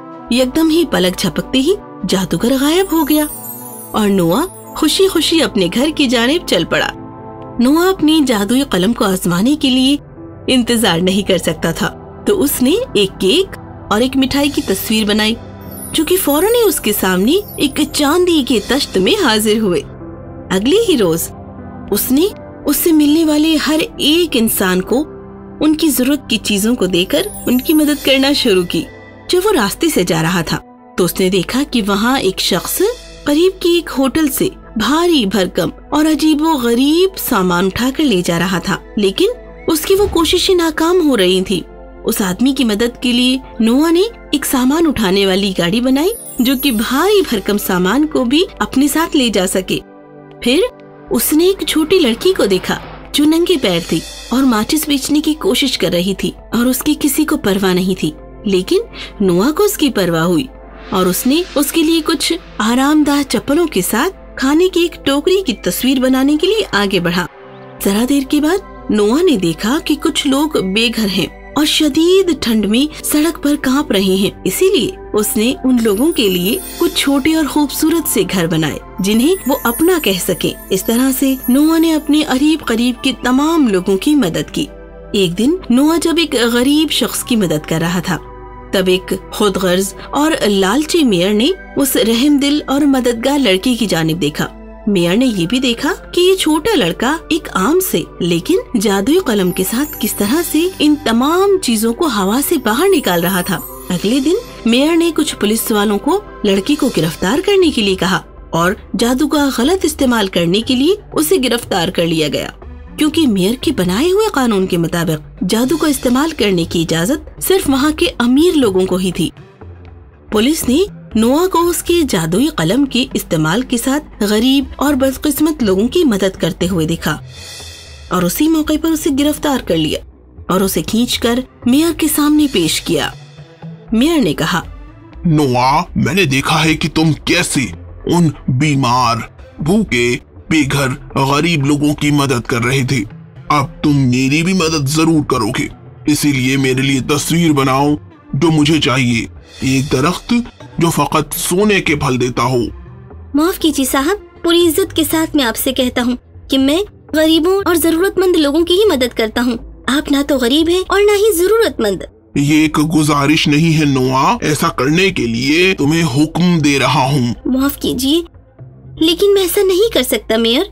एकदम ही पलक झपकते ही जादूगर गायब हो गया और नोआ खुशी खुशी अपने घर की जानिब चल पड़ा। नोआ अपनी जादुई कलम को आजमाने के लिए इंतजार नहीं कर सकता था, तो उसने एक केक और एक मिठाई की तस्वीर बनाई जो कि फौरन ही उसके सामने एक चांदी के तश्त में हाजिर हुए। अगले ही रोज उसने उससे मिलने वाले हर एक इंसान को उनकी जरूरत की चीजों को देकर उनकी मदद करना शुरू की। जब वो रास्ते से जा रहा था तो उसने देखा कि वहाँ एक शख्स करीब की एक होटल से भारी भरकम और अजीबो गरीब सामान उठाकर ले जा रहा था, लेकिन उसकी वो कोशिशें नाकाम हो रही थी। उस आदमी की मदद के लिए नोआ ने एक सामान उठाने वाली गाड़ी बनाई जो कि भारी भरकम सामान को भी अपने साथ ले जा सके। फिर उसने एक छोटी लड़की को देखा जो नंगे पैर थी और माचिस बेचने की कोशिश कर रही थी और उसकी किसी को परवाह नहीं थी, लेकिन नोआ को उसकी परवाह हुई और उसने उसके लिए कुछ आरामदायक चप्पलों के साथ खाने की एक टोकरी की तस्वीर बनाने के लिए आगे बढ़ा। जरा देर के बाद नोआ ने देखा कि कुछ लोग बेघर हैं और शदीद ठंड में सड़क पर कांप रहे हैं, इसीलिए उसने उन लोगों के लिए कुछ छोटे और खूबसूरत से घर बनाए जिन्हें वो अपना कह सके। इस तरह से नोआ ने अपने करीब करीब के तमाम लोगों की मदद की। एक दिन नोआ जब एक गरीब शख्स की मदद कर रहा था, तब एक खुदगर्ज और लालची मेयर ने उस रहमदिल और मददगार लड़के की जानिब देखा। मेयर ने ये भी देखा कि ये छोटा लड़का एक आम से लेकिन जादुई कलम के साथ किस तरह से इन तमाम चीजों को हवा से बाहर निकाल रहा था। अगले दिन मेयर ने कुछ पुलिस वालों को लड़के को गिरफ्तार करने के लिए कहा और जादू का गलत इस्तेमाल करने के लिए उसे गिरफ्तार कर लिया गया, क्योंकि मेयर के बनाए हुए कानून के मुताबिक जादू का इस्तेमाल करने की इजाजत सिर्फ वहाँ के अमीर लोगों को ही थी। पुलिस ने नोआ को उसके जादुई कलम के इस्तेमाल के साथ गरीब और बदकिस्मत लोगों की मदद करते हुए देखा और उसी मौके पर उसे गिरफ्तार कर लिया और उसे खींचकर मेयर के सामने पेश किया। मेयर ने कहा,
नोआ, मैंने देखा है कि तुम कैसे उन बीमार, भूखे, बेघर, गरीब लोगों की मदद कर रहे थे। अब तुम मेरी भी मदद जरूर करोगे, इसीलिए मेरे लिए तस्वीर बनाओ जो मुझे चाहिए, एक दरख्त जो फकत सोने के फल देता हो।
माफ कीजिए साहब, पूरी इज्जत के साथ मैं आपसे कहता हूँ कि मैं गरीबों और जरूरतमंद लोगों की ही मदद करता हूँ। आप ना तो गरीब हैं और ना ही जरूरतमंद।
ये एक गुजारिश नहीं है नोआ, ऐसा करने के लिए तुम्हें हुक्म दे रहा हूँ।
माफ कीजिए, लेकिन मैं ऐसा नहीं कर सकता मेयर।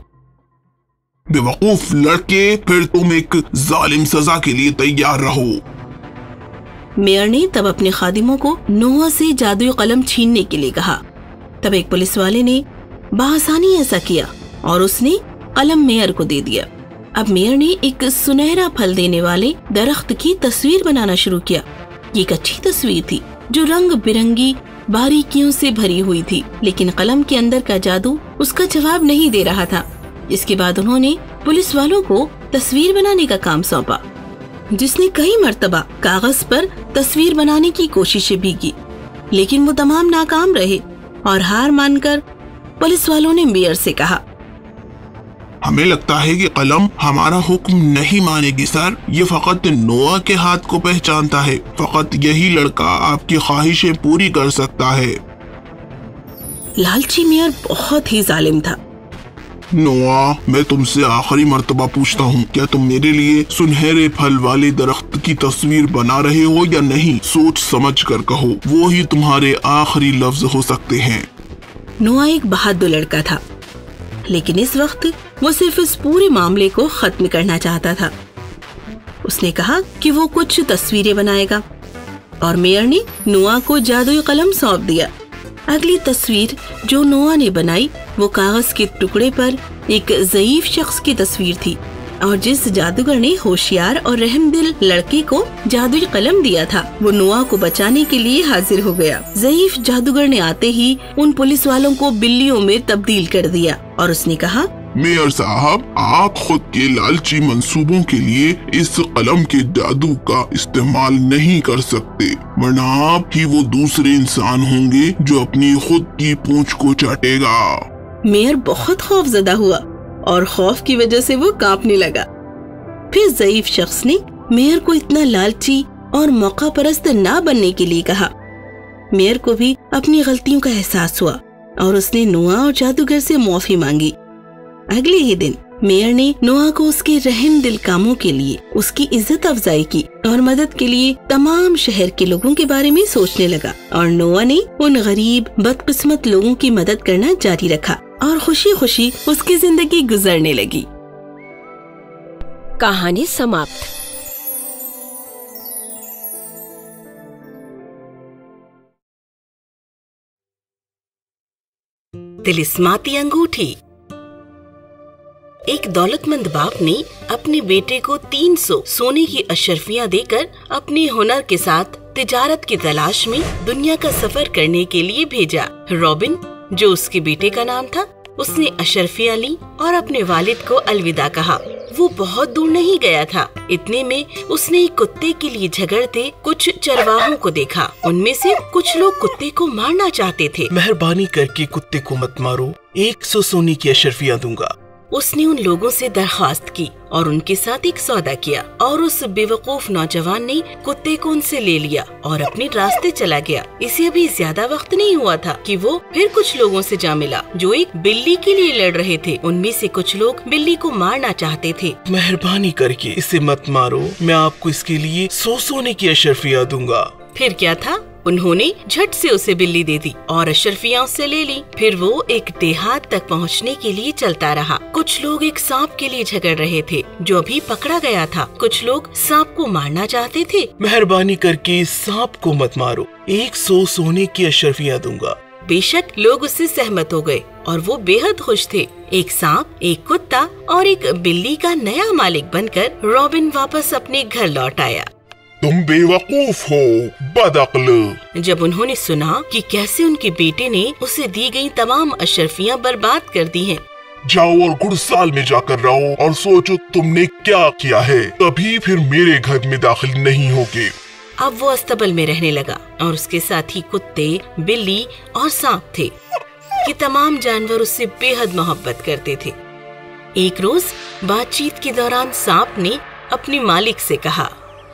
बेवकूफ लड़के, फिर तुम एक जालिम सजा के लिए तैयार रहो।
मेयर ने तब अपने खादिमों को नोआ से जादुई कलम छीनने के लिए कहा। तब एक पुलिस वाले ने बआसानी ऐसा किया और उसने कलम मेयर को दे दिया। अब मेयर ने एक सुनहरा फल देने वाले दरख्त की तस्वीर बनाना शुरू किया। ये एक अच्छी तस्वीर थी जो रंग बिरंगी बारीकियों से भरी हुई थी, लेकिन कलम के अंदर का जादू उसका जवाब नहीं दे रहा था। इसके बाद उन्होंने पुलिस वालों को तस्वीर बनाने का काम सौंपा, जिसने कई मर्तबा कागज पर तस्वीर बनाने की कोशिशें भी की, लेकिन वो तमाम नाकाम रहे और हार मानकर पुलिस वालों ने मेयर से कहा,
हमें लगता है कि कलम हमारा हुक्म नहीं मानेगी सर। ये फकत नोआ के हाथ को पहचानता है। फकत यही लड़का आपकी ख्वाहिशें पूरी कर सकता है।
लालची मेयर बहुत ही जालिम था।
नोआ, मैं तुमसे आखिरी मर्तबा पूछता हूँ, क्या तुम मेरे लिए सुनहरे फल वाले दरख्त की तस्वीर बना रहे हो या नहीं? सोच समझ कर कहो, वो ही तुम्हारे आखिरी लफ्ज हो सकते हैं।
नोआ एक बहादुर लड़का था, लेकिन इस वक्त वो सिर्फ इस पूरे मामले को खत्म करना चाहता था। उसने कहा कि वो कुछ तस्वीरें बनाएगा और मेयर ने नोआ को जादुई कलम सौंप दिया। अगली तस्वीर जो नोआ ने बनाई वो कागज के टुकड़े पर एक ज़ईफ शख्स की तस्वीर थी, और जिस जादूगर ने होशियार और रहमदिल लड़के को जादुई कलम दिया था वो नोआ को बचाने के लिए हाजिर हो गया। ज़ईफ जादूगर ने आते ही उन पुलिस वालों को बिल्लियों में तब्दील कर दिया और उसने कहा,
मेयर साहब, आप खुद के लालची मंसूबों के लिए इस कलम के जादू का इस्तेमाल नहीं कर सकते, वरना आप ही वो दूसरे इंसान होंगे जो अपनी खुद की पूंछ को चाटेगा।
मेयर बहुत खौफजदा हुआ और खौफ की वजह से वो कांपने लगा। फिर ज़ईफ शख्स ने मेयर को इतना लालची और मौका परस्त ना बनने के लिए कहा। मेयर को भी अपनी गलतियों का एहसास हुआ और उसने नोआ और जादूगर से माफी मांगी। अगले ही दिन मेयर ने नोआ को उसके रहम दिल कामों के लिए उसकी इज्जत अफजाई की और मदद के लिए तमाम शहर के लोगों के बारे में सोचने लगा, और नोआ ने उन गरीब बदकिस्मत लोगों की मदद करना जारी रखा और खुशी खुशी उसकी जिंदगी गुजरने लगी।
कहानी समाप्त।
तिलिस्माती अंगूठी। एक दौलतमंद बाप ने अपने बेटे को 300 सोने की अशर्फियां देकर अपने हुनर के साथ तिजारत की तलाश में दुनिया का सफर करने के लिए भेजा। रॉबिन, जो उसके बेटे का नाम था, उसने अशर्फियां ली और अपने वालिद को अलविदा कहा। वो बहुत दूर नहीं गया था, इतने में उसने एक कुत्ते के लिए झगड़ते कुछ चरवाहों को देखा। उनमें से कुछ लोग कुत्ते को मारना चाहते थे।
मेहरबानी करके कुत्ते को मत मारो, 100 सोने की अशर्फियां दूंगा।
उसने उन लोगों से दरख्वास्त की और उनके साथ एक सौदा किया, और उस बेवकूफ नौजवान ने कुत्ते को उनसे ले लिया और अपने रास्ते चला गया। इसे अभी ज्यादा वक्त नहीं हुआ था कि वो फिर कुछ लोगों से जा मिला जो एक बिल्ली के लिए लड़ रहे थे। उनमें से कुछ लोग बिल्ली को मारना चाहते थे।
मेहरबानी करके इसे मत मारो, मैं आपको इसके लिए 100 सोने की अशर्फियां दूंगा।
फिर क्या था, उन्होंने झट से उसे बिल्ली दे दी और अशर्फियां उससे ले ली। फिर वो एक देहात तक पहुंचने के लिए चलता रहा। कुछ लोग एक सांप के लिए झगड़ रहे थे जो अभी पकड़ा गया था। कुछ लोग सांप को मारना चाहते थे।
मेहरबानी करके इस सांप को मत मारो, 100 सोने की अशर्फियां दूंगा।
बेशक लोग उससे सहमत हो गए और वो बेहद खुश थे। एक सांप, एक कुत्ता और एक बिल्ली का नया मालिक बनकर रॉबिन वापस अपने घर लौट आया।
तुम बेवकूफ हो, बदअक्ल।
जब उन्होंने सुना कि कैसे उनके बेटे ने उसे दी गई तमाम अशर्फियां बर्बाद कर दी हैं,
जाओ और गुड़साल में जाकर रहो और सोचो तुमने क्या किया है, कभी फिर मेरे घर में दाखिल नहीं होगे।
अब वो अस्तबल में रहने लगा और उसके साथ ही कुत्ते, बिल्ली और सांप थे। ये तमाम जानवर उससे बेहद मोहब्बत करते थे। एक रोज बातचीत के दौरान सांप ने अपने मालिक से कहा,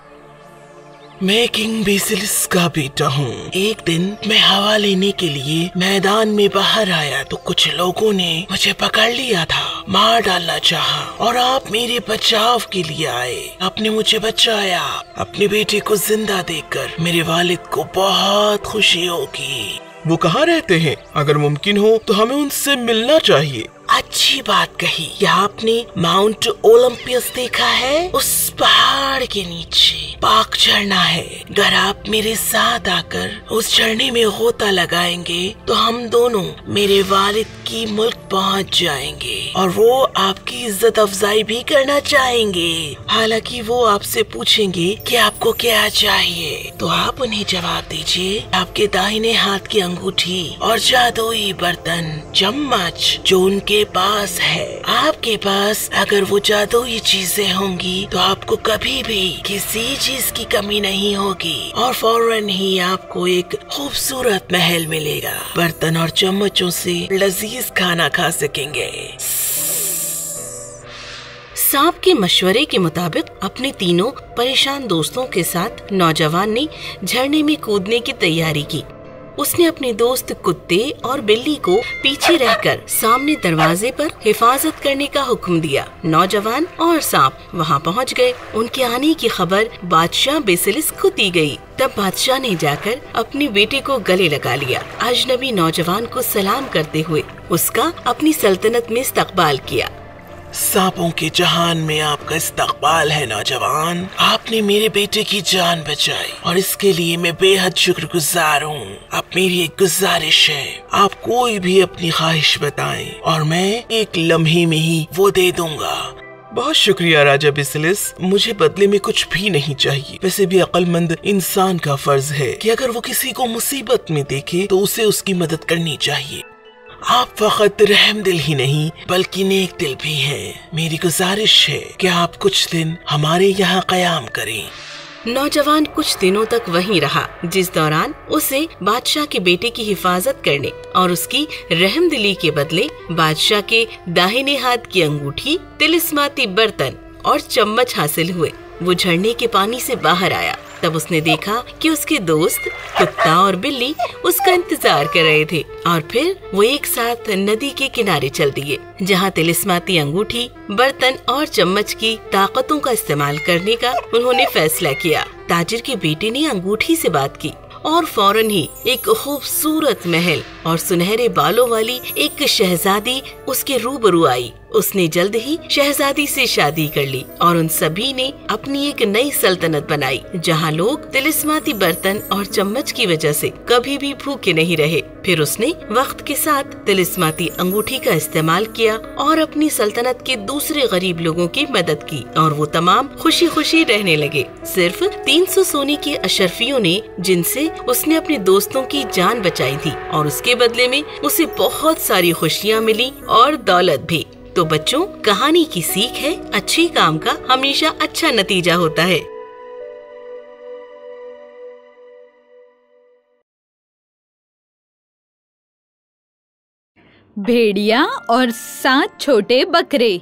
मैं किंग बेसिलिस का बेटा हूँ। एक दिन मैं हवा लेने के लिए मैदान में बाहर आया तो कुछ लोगों ने मुझे पकड़ लिया था, मार डालना चाहा और आप मेरे बचाव के लिए आए। आपने मुझे बचाया। अपने बेटे को जिंदा देखकर मेरे वालिद को बहुत खुशी होगी। वो कहाँ रहते हैं? अगर मुमकिन हो तो हमें उनसे मिलना चाहिए।
अच्छी बात कही। क्या आपने माउंट ओलंपियस देखा है? उस पहाड़ पहाड़ के नीचे पाक झरना है। अगर आप मेरे साथ आकर उस झरने में गोता लगाएंगे तो हम दोनों मेरे वालिद की मुल्क पहुंच जाएंगे और वो आपकी इज्जत अफजाई भी करना चाहेंगे। हालांकि वो आपसे पूछेंगे कि आपको क्या चाहिए, तो आप उन्हें जवाब दीजिए आपके दाहिने हाथ की अंगूठी और जादुई बर्तन चम्मच जो उनके पास है। आपके पास अगर वो जादुई चीजें होंगी तो आपको कभी भी किसी चीज की कमी नहीं होगी और फौरन ही आपको एक खूबसूरत महल मिलेगा। बर्तन और चम्मचों से लजीज खाना खा सकेंगे। सांप के मशवरे के मुताबिक अपने तीनों परेशान दोस्तों के साथ नौजवान ने झरने में कूदने की तैयारी की। उसने अपने दोस्त कुत्ते और बिल्ली को पीछे रहकर सामने दरवाजे पर हिफाजत करने का हुक्म दिया। नौजवान और सांप वहां पहुंच गए। उनके आने की खबर बादशाह बेसिलिस को दी गई। तब बादशाह ने जाकर अपने बेटे को गले लगा लिया। अजनबी नौजवान को सलाम करते हुए उसका अपनी सल्तनत में इस्तकबाल किया।
सांपों के जहान में आपका इस्तकबाल है नौजवान। आपने मेरे बेटे की जान बचाई और इसके लिए मैं बेहद शुक्रगुजार हूँ। अब मेरी एक गुजारिश है, आप कोई भी अपनी ख्वाहिश बताएं और मैं एक लम्हे में ही वो दे दूंगा। बहुत शुक्रिया राजा बेसिलिस, मुझे बदले में कुछ भी नहीं चाहिए। वैसे भी अक्लमंद इंसान का फर्ज है कि अगर वो किसी को मुसीबत में देखे तो उसे उसकी मदद करनी चाहिए। आप फकत रहमदिल ही नहीं बल्कि नेक दिल भी हैं। मेरी गुजारिश है कि आप कुछ दिन हमारे यहाँ कयाम करें।
नौजवान कुछ दिनों तक वहीं रहा, जिस दौरान उसे बादशाह के बेटे की हिफाजत करने और उसकी रहमदिली के बदले बादशाह के दाहिने हाथ की अंगूठी, तिलिस्माती बर्तन और चम्मच हासिल हुए। वो झरने के पानी से बाहर आया। तब उसने देखा कि उसके दोस्त कुत्ता और बिल्ली उसका इंतजार कर रहे थे और फिर वो एक साथ नदी के किनारे चल दिए, जहाँ तिलिस्माती अंगूठी, बर्तन और चम्मच की ताकतों का इस्तेमाल करने का उन्होंने फैसला किया। ताजिर के बेटे ने अंगूठी से बात की और फौरन ही एक खूबसूरत महल और सुनहरे बालों वाली एक शहजादी उसके रूबरू आई। उसने जल्द ही शहजादी से शादी कर ली और उन सभी ने अपनी एक नई सल्तनत बनाई, जहां लोग तिलिस्माती बर्तन और चम्मच की वजह से कभी भी भूखे नहीं रहे। फिर उसने वक्त के साथ तिलिस्माती अंगूठी का इस्तेमाल किया और अपनी सल्तनत के दूसरे गरीब लोगों की मदद की और वो तमाम खुशी खुशी रहने लगे। सिर्फ 300 सोने के अशरफियों ने, जिनसे उसने अपने दोस्तों की जान बचाई थी, और उसके बदले में उसे बहुत सारी खुशियाँ मिली और दौलत भी। तो बच्चों, कहानी की सीख है, अच्छे काम का हमेशा अच्छा नतीजा होता है।
भेड़िया और 7 छोटे बकरे।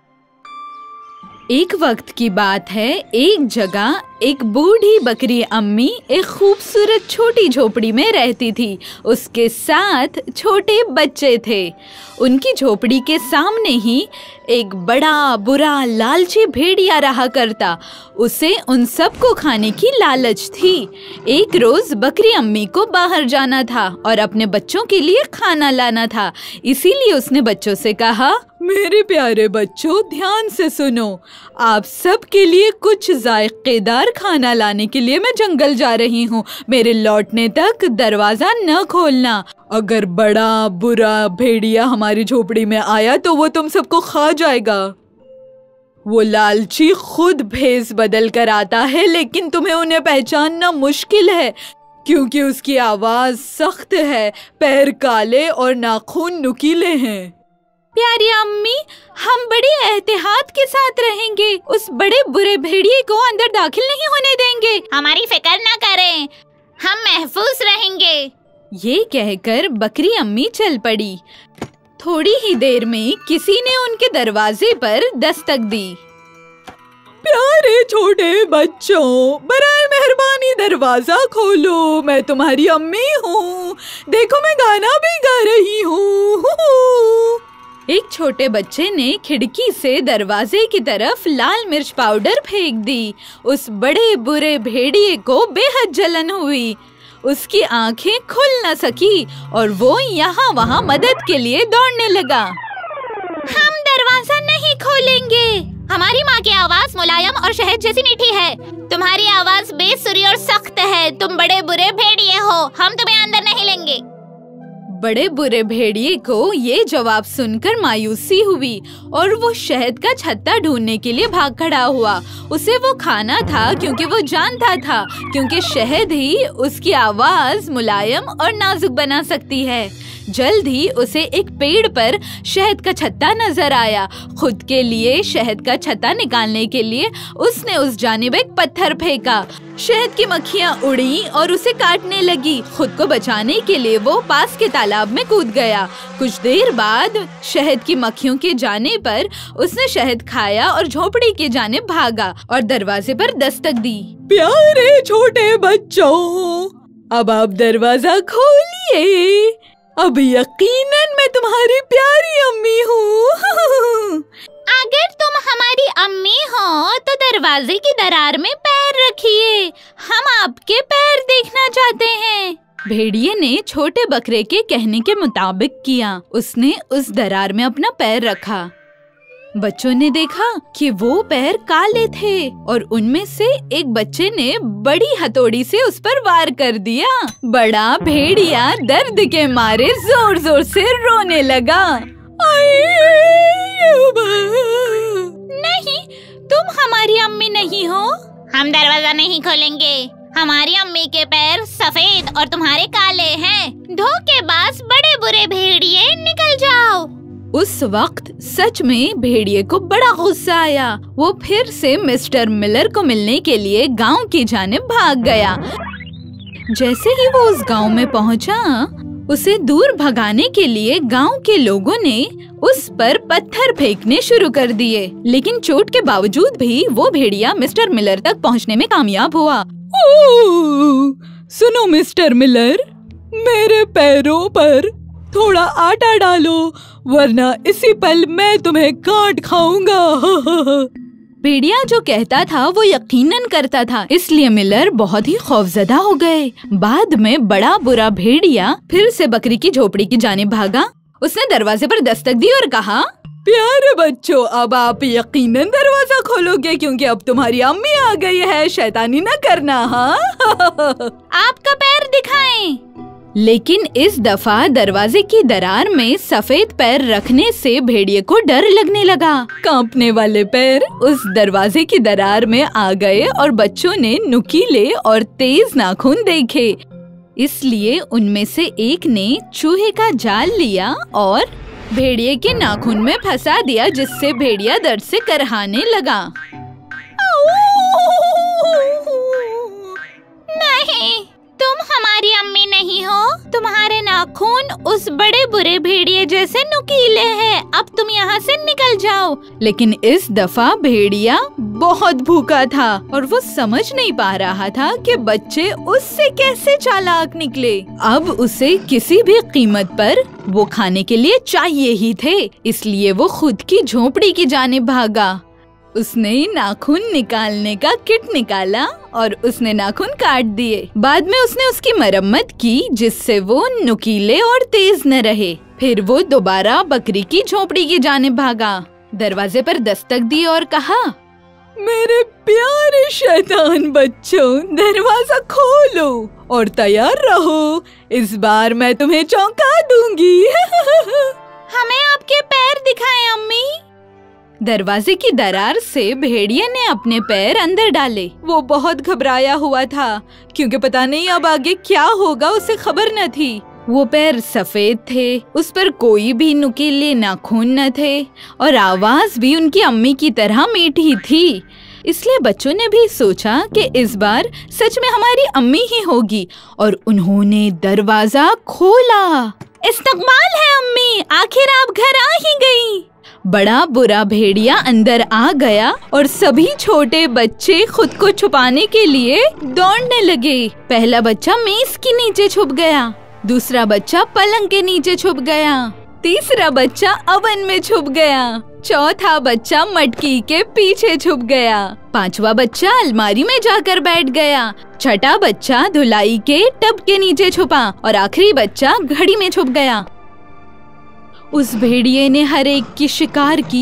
एक वक्त की बात है, एक जगह एक बूढ़ी बकरी अम्मी एक खूबसूरत छोटी झोपड़ी में रहती थी। उसके साथ छोटे बच्चे थे। उनकी झोपड़ी के सामने ही एक बड़ा बुरा लालची भेड़िया रहा करता। उसे उन सबको खाने की लालच थी। एक रोज बकरी अम्मी को बाहर जाना था और अपने बच्चों के लिए खाना लाना था। इसीलिए उसने बच्चों से कहा,
मेरे प्यारे बच्चों, ध्यान से सुनो। आप सब के लिए कुछ जायकेदार खाना लाने के लिए मैं जंगल जा रही हूँ। मेरे लौटने तक दरवाजा न खोलना। अगर बड़ा बुरा भेड़िया हमारी झोपड़ी में आया तो वो तुम सबको खा जाएगा। वो लालची खुद भेस बदल कर आता है, लेकिन तुम्हें उन्हें पहचानना मुश्किल है क्योंकि उसकी आवाज सख्त है, पैर काले और नाखून नुकीले हैं।
प्यारी अम्मी, हम बड़ी एहतियात के साथ रहेंगे। उस बड़े बुरे भेड़िए को अंदर दाखिल नहीं होने देंगे।
हमारी फिक्र न करें, हम महफूज रहेंगे।
ये कहकर बकरी अम्मी चल पड़ी। थोड़ी ही देर में किसी ने उनके दरवाजे पर दस्तक दी।
प्यारे छोटे बच्चों, बराए मेहरबानी दरवाजा खोलो। मैं तुम्हारी अम्मी हूँ। देखो, मैं गाना भी गा रही हूँ।
एक छोटे बच्चे ने खिड़की से दरवाजे की तरफ लाल मिर्च पाउडर फेंक दी। उस बड़े बुरे भेड़िए को बेहद जलन हुई। उसकी आंखें खुल न सकी और वो यहाँ वहाँ मदद के लिए दौड़ने लगा।
हम दरवाजा नहीं खोलेंगे, हमारी माँ की आवाज मुलायम और शहद जैसी मीठी है। तुम्हारी आवाज बेसुरी और सख्त है। तुम बड़े बुरे भेड़िए हो, हम तुम्हें अंदर नहीं लेंगे।
बड़े बुरे भेड़िए को ये जवाब सुनकर मायूसी हुई और वो शहद का छत्ता ढूंढने के लिए भाग खड़ा हुआ। उसे वो खाना था क्योंकि वो जानता था क्योंकि शहद ही उसकी आवाज मुलायम और नाजुक बना सकती है। जल्द ही उसे एक पेड़ पर शहद का छत्ता नजर आया। खुद के लिए शहद का छत्ता निकालने के लिए उसने उस जानिब एक पत्थर फेंका। शहद की मक्खियाँ उड़ी और उसे काटने लगी। खुद को बचाने के लिए वो पास के तालाब में कूद गया। कुछ देर बाद शहद की मक्खियों के जाने पर उसने शहद खाया और झोपड़ी के जानिब भागा और दरवाजे पर दस्तक दी।
प्यारे छोटे बच्चों, अब आप दरवाजा खोलिए। अब यकीनन मैं तुम्हारी प्यारी अम्मी हूँ।
अगर तुम हमारी अम्मी हो तो दरवाजे की दरार में पैर रखिए, हम आपके पैर देखना चाहते हैं।
भेड़िए ने छोटे बकरे के कहने के मुताबिक किया। उसने उस दरार में अपना पैर रखा। बच्चों ने देखा कि वो पैर काले थे और उनमें से एक बच्चे ने बड़ी हथौड़ी से उस पर वार कर दिया। बड़ा भेड़िया दर्द के मारे जोर जोर से रोने लगा।
नहीं, तुम हमारी अम्मी नहीं हो। हम दरवाजा नहीं खोलेंगे। हमारी अम्मी के पैर सफेद और तुम्हारे काले हैं। धोखेबाज बड़े बुरे भेड़िए, निकल जाओ।
उस वक्त सच में भेड़िए को बड़ा गुस्सा आया। वो फिर से मिस्टर मिलर को मिलने के लिए गांव की जानिब भाग गया। जैसे ही वो उस गांव में पहुंचा, उसे दूर भगाने के लिए गांव के लोगों ने उस पर पत्थर फेंकने शुरू कर दिए। लेकिन चोट के बावजूद भी वो भेड़िया मिस्टर मिलर तक पहुंचने में कामयाब हुआ।
सुनो मिस्टर मिलर, मेरे पैरों पर थोड़ा आटा डालो, वरना इसी पल मैं तुम्हें काट खाऊंगा।
भेड़िया जो कहता था वो यकीनन करता था, इसलिए मिलर बहुत ही खौफजदा हो गए। बाद में बड़ा बुरा भेड़िया फिर से बकरी की झोपड़ी की जानिब भागा। उसने दरवाजे पर दस्तक दी और कहा,
प्यारे बच्चों, अब आप यकीनन दरवाजा खोलोगे क्योंकि अब तुम्हारी अम्मी आ गई है। शैतानी न करना। हाँ
आपका पैर दिखाएं।
लेकिन इस दफा दरवाजे की दरार में सफेद पैर रखने से भेड़िए को डर लगने लगा।
कांपने वाले पैर उस दरवाजे की दरार में आ गए और बच्चों ने नुकीले और तेज नाखून देखे।
इसलिए उनमें से एक ने चूहे का जाल लिया और भेड़िए के नाखून में फंसा दिया, जिससे भेड़िया दर्द से करहाने लगा।
नहीं, तुम हमारी अम्मी नहीं हो। तुम्हारे नाखून उस बड़े बुरे भेड़िए जैसे नुकीले हैं। अब तुम यहाँ से निकल जाओ।
लेकिन इस दफा भेड़िया बहुत भूखा था और वो समझ नहीं पा रहा था कि बच्चे उससे कैसे चालाक निकले। अब उसे किसी भी कीमत पर वो खाने के लिए चाहिए ही थे, इसलिए वो खुद की झोपड़ी की जानिब भागा। उसने नाखून निकालने का किट निकाला और उसने नाखून काट दिए। बाद में उसने उसकी मरम्मत की, जिससे वो नुकीले और तेज न रहे। फिर वो दोबारा बकरी की झोपड़ी की जानिब भागा। दरवाजे पर दस्तक दी और कहा,
मेरे प्यारे शैतान बच्चों, दरवाजा खोलो और तैयार रहो। इस बार मैं तुम्हें चौंका दूंगी।
हमें आपके पैर दिखाएं अम्मी।
दरवाजे की दरार से भेड़िया ने अपने पैर अंदर डाले।
वो बहुत घबराया हुआ था क्योंकि पता नहीं अब आगे क्या होगा, उसे खबर न थी।
वो पैर सफेद थे, उस पर कोई भी नुकीले नाखून न थे और आवाज भी उनकी अम्मी की तरह मीठी थी। इसलिए बच्चों ने भी सोचा कि इस बार सच में हमारी अम्मी ही होगी और उन्होंने दरवाजा खोला।
इस्तकबाल है अम्मी, आखिर आप घर आ ही गई।
बड़ा बुरा भेड़िया अंदर आ गया और सभी छोटे बच्चे खुद को छुपाने के लिए दौड़ने लगे। पहला बच्चा मेज के नीचे छुप गया, दूसरा बच्चा पलंग के नीचे छुप गया, तीसरा बच्चा ओवन में छुप गया, चौथा बच्चा मटकी के पीछे छुप गया, पांचवा बच्चा अलमारी में जाकर बैठ गया, छठा बच्चा धुलाई के टब के नीचे छुपा और आखिरी बच्चा घड़ी में छुप गया। उस भेड़िए ने हर एक की शिकार की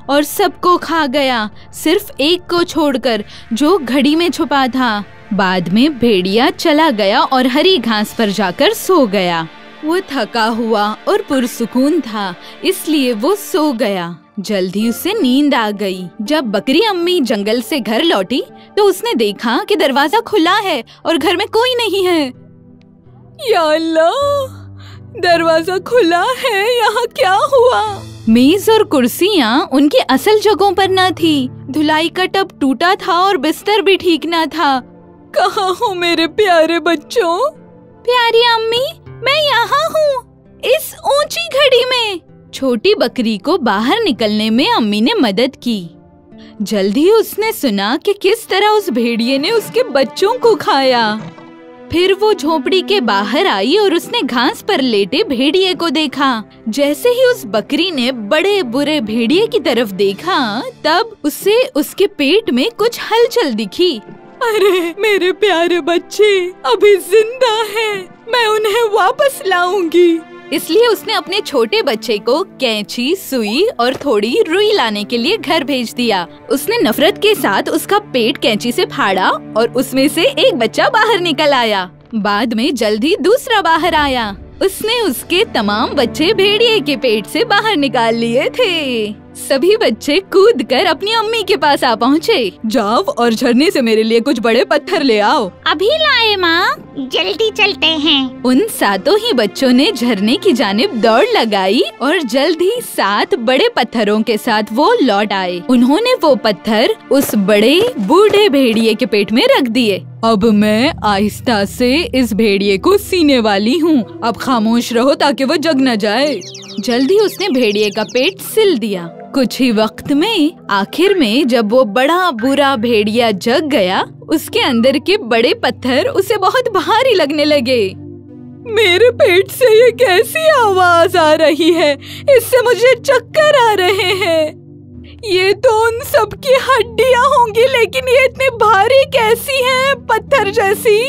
और सबको खा गया, सिर्फ एक को छोड़कर जो घड़ी में छुपा था। बाद में भेड़िया चला गया और हरी घास पर जाकर सो गया। वो थका हुआ और पुरसुकून था, इसलिए वो सो गया। जल्दी उसे नींद आ गई। जब बकरी अम्मी जंगल से घर लौटी तो उसने देखा कि दरवाजा खुला है और घर में कोई नहीं है।
या अल्लाह, दरवाजा खुला है, यहाँ क्या हुआ?
मेज और कुर्सियाँ उनकी असल जगहों पर न थी। धुलाई का टब टूटा था और बिस्तर भी ठीक न था।
कहाँ हो मेरे प्यारे बच्चों?
प्यारी अम्मी, मैं यहाँ हूँ, इस ऊंची घड़ी में। छोटी बकरी को बाहर निकलने में अम्मी ने मदद की। जल्दी उसने सुना कि किस तरह उस भेड़िए ने उसके बच्चों को खाया। फिर वो झोपड़ी के बाहर आई और उसने घास पर लेटे भेड़िए को देखा। जैसे ही उस बकरी ने बड़े बुरे भेड़िए की तरफ देखा, तब उसे उसके पेट में कुछ हलचल दिखी।
अरे मेरे प्यारे बच्चे अभी जिंदा हैं, मैं उन्हें वापस लाऊंगी।
इसलिए उसने अपने छोटे बच्चे को कैंची, सुई और थोड़ी रुई लाने के लिए घर भेज दिया। उसने नफरत के साथ उसका पेट कैंची से फाड़ा और उसमें से एक बच्चा बाहर निकल आया। बाद में जल्दी दूसरा बाहर आया। उसने उसके तमाम बच्चे भेड़िए के पेट से बाहर निकाल लिए थे। सभी बच्चे कूदकर अपनी अम्मी के पास आ पहुँचे।
जाओ और झरने से मेरे लिए कुछ बड़े पत्थर ले आओ।
अभी लाए माँ, जल्दी चलते हैं।
उन सातों ही बच्चों ने झरने की जानिब दौड़ लगाई और जल्द ही 7 बड़े पत्थरों के साथ वो लौट आए। उन्होंने वो पत्थर उस बड़े बूढ़े भेड़िए के पेट में रख दिए।
अब मैं आहिस्ता से इस भेड़िए को सीने वाली हूँ। अब खामोश रहो ताकि वो जग न जाए।
जल्दी उसने भेड़िए का पेट सिल दिया। कुछ ही वक्त में आखिर में जब वो बड़ा बुरा भेड़िया जग गया, उसके अंदर के बड़े पत्थर उसे बहुत भारी लगने लगे।
मेरे पेट से ये कैसी आवाज आ रही है? इससे मुझे चक्कर आ रहे हैं। ये तो उन सब की हड्डियां होंगी, लेकिन ये इतनी भारी कैसी हैं, पत्थर जैसी?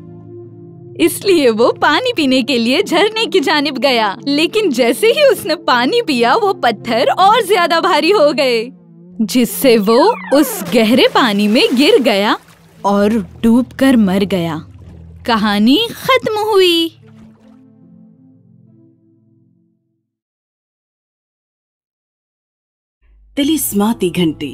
इसलिए वो पानी पीने के लिए झरने की जानिब गया, लेकिन जैसे ही उसने पानी पिया वो पत्थर और ज्यादा भारी हो गए, जिससे वो उस गहरे पानी में गिर गया और डूबकर मर गया। कहानी खत्म हुई।
तिलिस्माती घंटी।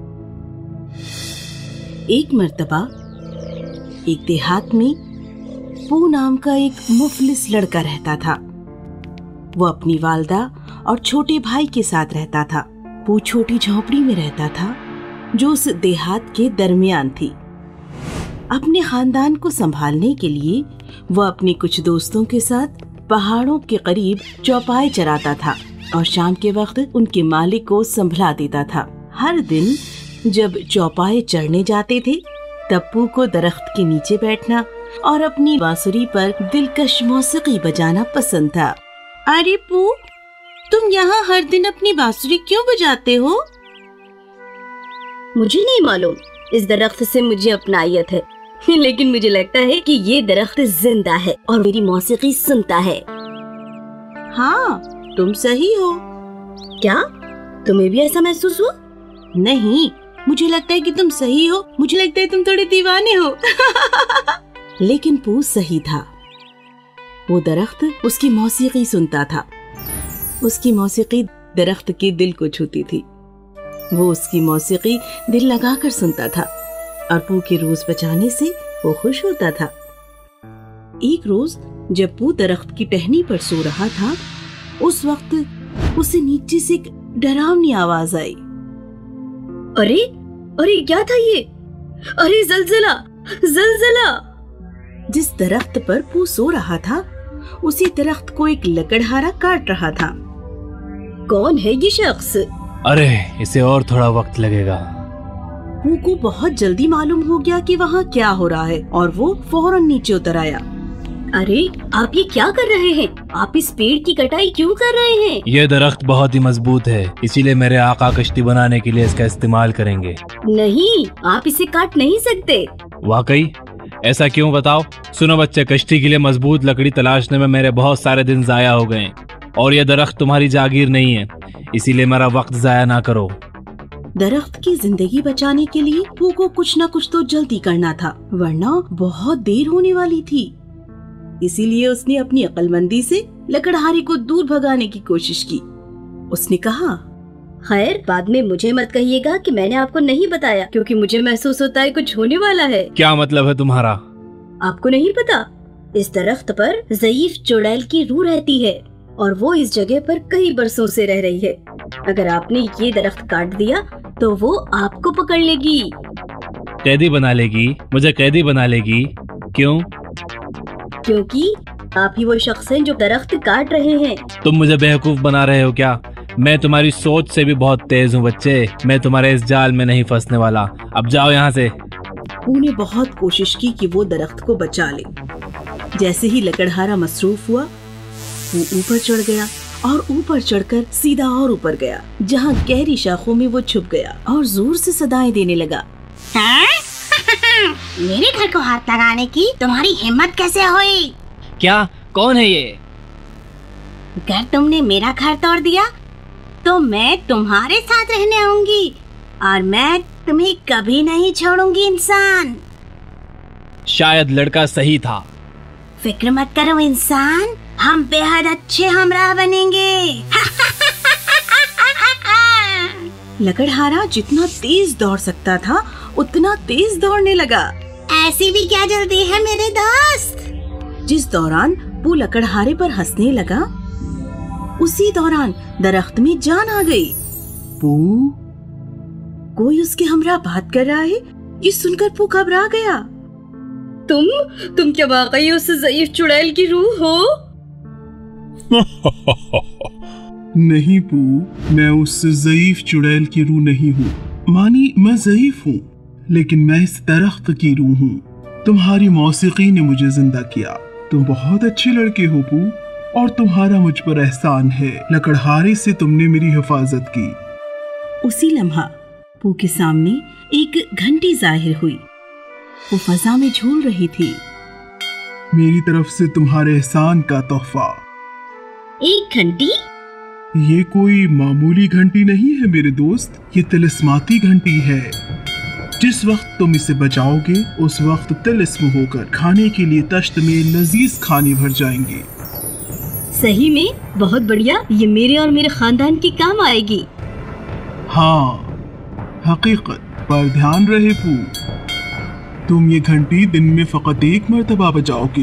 एक मर्तबा एक देहात में पू नाम का एक मुफलिस लड़का रहता था। वो अपनी वालदा और छोटे भाई के साथ रहता था। पू छोटी झोपड़ी में रहता था जो उस देहात के दरमियान थी। अपने खानदान को संभालने के लिए वो अपने कुछ दोस्तों के साथ पहाड़ों के करीब चौपाए चराता था और शाम के वक्त उनके मालिक को संभला देता था। हर दिन जब चौपाए चढ़ने जाते थे तब पू को दरख्त के नीचे बैठना और अपनी बांसुरी पर दिलकश मौसीकी बजाना पसंद था। अरे पू, तुम यहाँ हर दिन अपनी बांसुरी क्यों बजाते हो?
मुझे नहीं मालूम, इस दरख्त से मुझे अपनायत है, लेकिन मुझे लगता है कि ये दरख्त जिंदा है और मेरी मौसीकी सुनता है।
हाँ, तुम सही हो।
क्या तुम्हें भी ऐसा महसूस हुआ?
नहीं, मुझे लगता है कि तुम सही हो। मुझे लगता है तुम थोड़े दीवाने हो। लेकिन पू सही था। वो दरख्त उसकी मौसीकी सुनता था। उसकी मौसीकी दरख्त के दिल को छूती थी। वो उसकी मौसीकी दिल लगाकर सुनता था और पू के रोज बचाने से वो खुश होता था। एक रोज जब पू दरख्त की टहनी पर सो रहा था, उस वक्त उसे नीचे से एक डरावनी आवाज आई।
अरे अरे क्या था ये? अरे जलजला, जलजला!
जिस दरख्त पर पू सो रहा था उसी दरख्त को एक लकड़हारा काट रहा था।
कौन है ये शख्स?
अरे इसे और थोड़ा वक्त लगेगा।
पू को बहुत जल्दी मालूम हो गया कि वहाँ क्या हो रहा है और वो फौरन नीचे उतर आया।
अरे आप ये क्या कर रहे हैं? आप इस पेड़ की कटाई क्यों कर रहे हैं?
ये दरख्त बहुत ही मजबूत है, इसीलिए मेरे आका कश्ती बनाने के लिए इसका इस्तेमाल करेंगे।
नहीं, आप इसे काट नहीं सकते।
वाकई? ऐसा क्यों बताओ? सुनो बच्चे, कश्ती के लिए मजबूत लकड़ी तलाशने में मेरे बहुत सारे दिन जाया हो गए और ये दरख्त तुम्हारी जागीर नहीं है, इसीलिए मेरा वक्त जाया ना करो।
दरख्त की जिंदगी बचाने के लिए पू को कुछ न कुछ तो जल्दी करना था, वरना बहुत देर होने वाली थी। इसीलिए उसने अपनी अक्लमंदी से लकड़हारे को दूर भगाने की कोशिश की। उसने कहा,
खैर, बाद में मुझे मत कहिएगा कि मैंने आपको नहीं बताया, क्योंकि मुझे महसूस होता है कुछ होने वाला है।
क्या मतलब है तुम्हारा?
आपको नहीं पता, इस दरख्त पर ज़ईफ चुड़ैल की रूह रहती है और वो इस जगह पर कई बरसों से रह रही है। अगर आपने ये दरख्त काट दिया तो वो आपको पकड़ लेगी।
कैदी बना लेगी? मुझे कैदी बना लेगी? क्यों?
क्योंकि आप ही वो शख्स हैं जो दरख्त काट रहे हैं।
तुम मुझे बेवकूफ बना रहे हो क्या? मैं तुम्हारी सोच से भी बहुत तेज हूँ बच्चे। मैं तुम्हारे इस जाल में नहीं फंसने वाला। अब जाओ यहाँ से।
पू ने बहुत कोशिश की कि वो दरख्त को बचा ले। जैसे ही लकड़हारा मसरूफ हुआ, वो ऊपर चढ़ गया और ऊपर चढ़कर सीधा और ऊपर गया, जहाँ गहरी शाखों में वो छुप गया और जोर से सदाएं देने लगा।
मेरे घर को हाथ लगाने की तुम्हारी हिम्मत कैसे हुई?
क्या? कौन है ये?
अगर तुमने मेरा घर तोड़ दिया तो मैं तुम्हारे साथ रहने आऊंगी और मैं तुम्हें कभी नहीं छोड़ूंगी इंसान।
शायद लड़का सही था।
फिक्र मत करो इंसान, हम बेहद अच्छे हमराह बनेंगे।
लकड़हारा जितना तेज दौड़ सकता था उतना तेज दौड़ने लगा।
ऐसी भी क्या जल्दी है मेरे दोस्त?
जिस दौरान वो लकड़हारे पर हंसने लगा, उसी दौरान दरख्त में जान आ गई।
पू,
कोई उसके हमरा बात कर रहा है। ये सुनकर पू घबरा गया।
तुम क्या वाकई उस ज़ईफ चुड़ैल की रूह हो?
नहीं पू, मैं उस ज़ईफ चुड़ैल की रूह नहीं हूँ। मानी मैं ज़ईफ हूँ, लेकिन मैं इस दरख्त की रूह हूँ। तुम्हारी मौसीकी ने मुझे जिंदा किया। तुम बहुत अच्छे लड़के हो पू, और तुम्हारा मुझ पर एहसान है। लकड़हारे से तुमने मेरी हिफाजत की।
उसी लम्हा पू के सामने एक घंटी जाहिर हुई। वो फजा में झूल रही थी।
मेरी तरफ से तुम्हारे एहसान का तोहफा।
एक घंटी?
ये कोई मामूली घंटी नहीं है मेरे दोस्त, ये तिलिस्माती घंटी है। जिस वक्त तुम इसे बजाओगे उस वक्त तिलिस्म होकर खाने के लिए तश्त में लजीज खाने भर जाएंगे।
सही में? बहुत बढ़िया, ये मेरे और मेरे खानदान के काम आएगी।
हाँ, हकीकत पर ध्यान रहे पू, तुम ये घंटी दिन में फकत एक मर्तबा बजाओगे।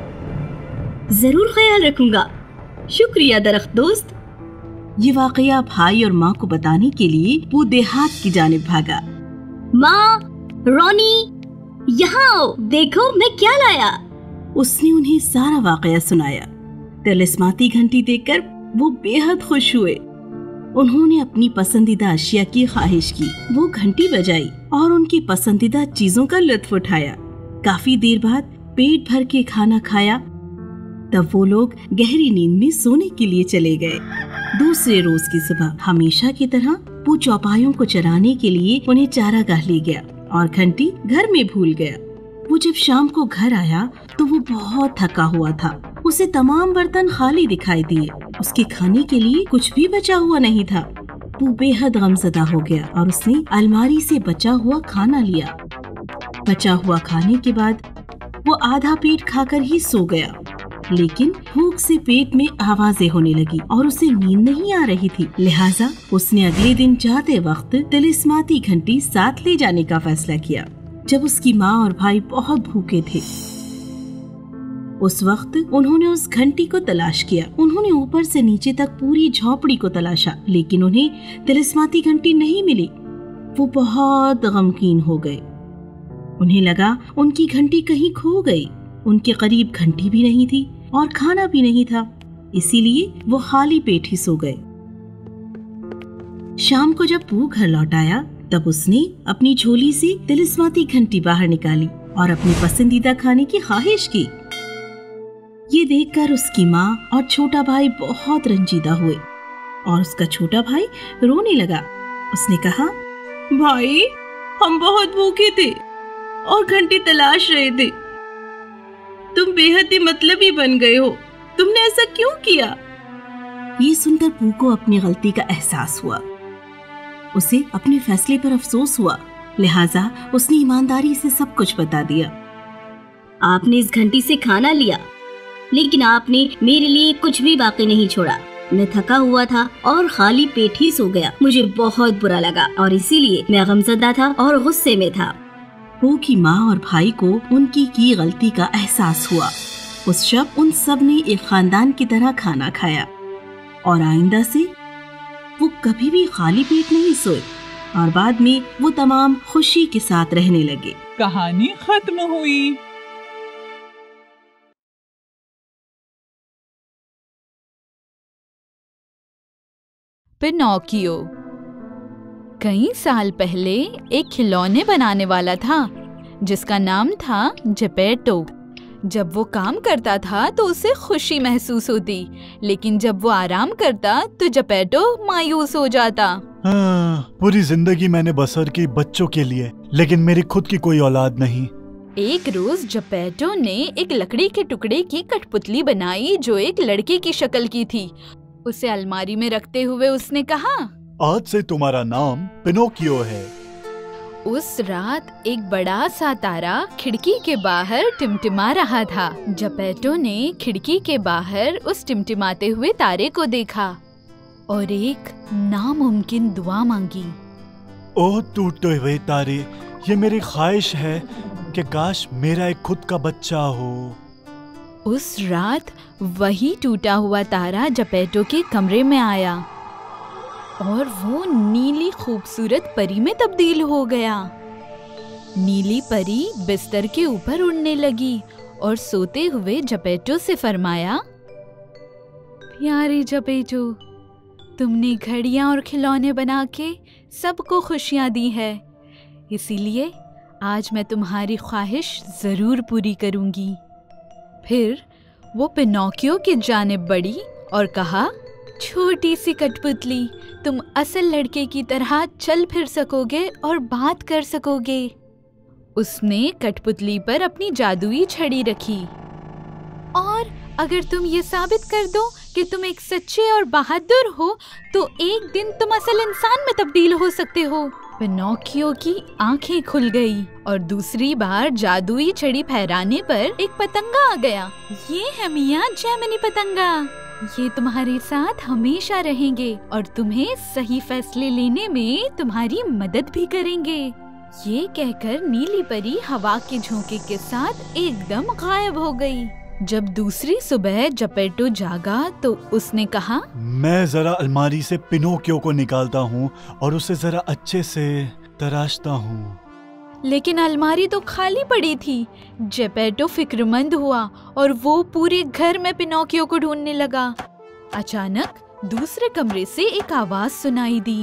जरूर ख्याल रखूंगा। शुक्रिया दरख्त दोस्त।
ये वाकया भाई और माँ को बताने के लिए वो देहात की जानिब भागा।
माँ, रोनी, यहाँ आओ, देखो मैं क्या लाया।
उसने उन्हें सारा वाकया सुनाया। तिलिस्माती घंटी देखकर वो बेहद खुश हुए। उन्होंने अपनी पसंदीदा अशिया की ख्वाहिश की। वो घंटी बजाई और उनकी पसंदीदा चीजों का लुत्फ उठाया। काफी देर बाद पेट भर के खाना खाया। तब वो लोग गहरी नींद में सोने के लिए चले गए। दूसरे रोज की सुबह हमेशा की तरह वो चौपायों को चराने के लिए उन्हें चारागाह ले गया और घंटी घर में भूल गया। वो जब शाम को घर आया तो वो बहुत थका हुआ था। उसे तमाम बर्तन खाली दिखाई दिए। उसके खाने के लिए कुछ भी बचा हुआ नहीं था। वो बेहद गमज़दा हो गया और उसने अलमारी से बचा हुआ खाना लिया। बचा हुआ खाने के बाद वो आधा पेट खाकर ही सो गया, लेकिन भूख से पेट में आवाजें होने लगी और उसे नींद नहीं आ रही थी। लिहाजा उसने अगले दिन जाते वक्त तिलिस्माती घंटी साथ ले जाने का फैसला किया। जब उसकी माँ और भाई बहुत भूखे थे, उस वक्त उन्होंने उस घंटी को तलाश किया। उन्होंने ऊपर से नीचे तक पूरी झोपड़ी को तलाशा, लेकिन उन्हें तिलिस्माती घंटी नहीं मिली। वो बहुत गमगीन हो गए। उन्हें लगा उनकी घंटी कहीं खो गई। उनके करीब घंटी भी नहीं थी और खाना भी नहीं था, इसीलिए वो खाली पेट ही सो गए। शाम को जब पू घर लौट आया तब उसने अपनी झोली से तिलिस्माती घंटी बाहर निकाली और अपनी पसंदीदा खाने की ख्वाहिश की। ये देखकर उसकी माँ और छोटा भाई बहुत रंजीदा हुए और उसका छोटा भाई रोने लगा। उसने कहा, भाई, हम बहुत भूखे थे और घंटी तलाश रहे थे। तुम बेहद ही मतलबी बन गए हो। तुमने ऐसा क्यों किया? ये सुनकर पू को अपनी गलती का एहसास हुआ। उसे अपने फैसले पर अफसोस हुआ, लिहाजा उसने ईमानदारी से सब कुछ बता दिया।
आपने इस घंटी से खाना लिया, लेकिन आपने मेरे लिए कुछ भी बाकी नहीं छोड़ा। मैं थका हुआ था और खाली पेट ही सो गया। मुझे बहुत बुरा लगा और इसीलिए मैं गमज़दा था और गुस्से में था।
पो की माँ और भाई को उनकी की गलती का एहसास हुआ। उस शब उन सब ने एक खानदान की तरह खाना खाया और आइंदा से वो कभी भी खाली पेट नहीं सोए और बाद में वो तमाम खुशी के साथ रहने लगे।
कहानी खत्म हुई।
पिनोकियो। कई साल पहले एक खिलौने बनाने वाला था जिसका नाम था जेपेटो। जब वो काम करता था तो उसे खुशी महसूस होती, लेकिन जब वो आराम करता तो जेपेटो मायूस हो जाता।
पूरी जिंदगी मैंने बसर की बच्चों के लिए, लेकिन मेरी खुद की कोई औलाद नहीं।
एक रोज जेपेटो ने एक लकड़ी के टुकड़े की कठपुतली बनाई जो एक लड़के की शक्ल की थी। उसे अलमारी में रखते हुए उसने कहा,
आज से तुम्हारा नाम पिनोकियो है।
उस रात एक बड़ा सा तारा खिड़की के बाहर टिमटिमा रहा था। जेपेटो ने खिड़की के बाहर उस टिमटिमाते हुए तारे को देखा और एक नामुमकिन दुआ मांगी।
ओह टूटे हुए तारे, ये मेरी ख्वाहिश है कि काश मेरा एक खुद का बच्चा हो।
उस रात वही टूटा हुआ तारा जेपेटो के कमरे में आया और वो नीली खूबसूरत परी में तब्दील हो गया। नीली परी बिस्तर के ऊपर उड़ने लगी और सोते हुए जेपेटो से फरमाया, प्यारे जेपेटो, तुमने घड़ियां और खिलौने बना के सबको खुशियां दी है, इसीलिए आज मैं तुम्हारी ख्वाहिश जरूर पूरी करूंगी। फिर वो पिनोकियो की जानिब बढ़ी और कहा, छोटी सी कठपुतली, तुम असल लड़के की तरह चल फिर सकोगे और बात कर सकोगे। उसने कठपुतली पर अपनी जादुई छड़ी रखी, और अगर तुम ये साबित कर दो कि तुम एक सच्चे और बहादुर हो तो एक दिन तुम असल इंसान में तब्दील हो सकते हो। पिनोकियो की आंखें खुल गई और दूसरी बार जादुई छड़ी फहराने पर एक पतंगा आ गया। ये है मियां जेमिनी पतंगा, ये तुम्हारे साथ हमेशा रहेंगे और तुम्हें सही फैसले लेने में तुम्हारी मदद भी करेंगे। ये कहकर नीली परी हवा के झोंके के साथ एकदम गायब हो गई। जब दूसरी सुबह जेपेटो जागा तो उसने कहा,
मैं जरा अलमारी से पिनोकियो को निकालता हूँ और उसे जरा अच्छे से तराशता हूँ।
लेकिन अलमारी तो खाली पड़ी थी। जेपेटो फिक्रमंद हुआ और वो पूरे घर में पिनोकियो को ढूंढने लगा। अचानक दूसरे कमरे से एक आवाज सुनाई दी।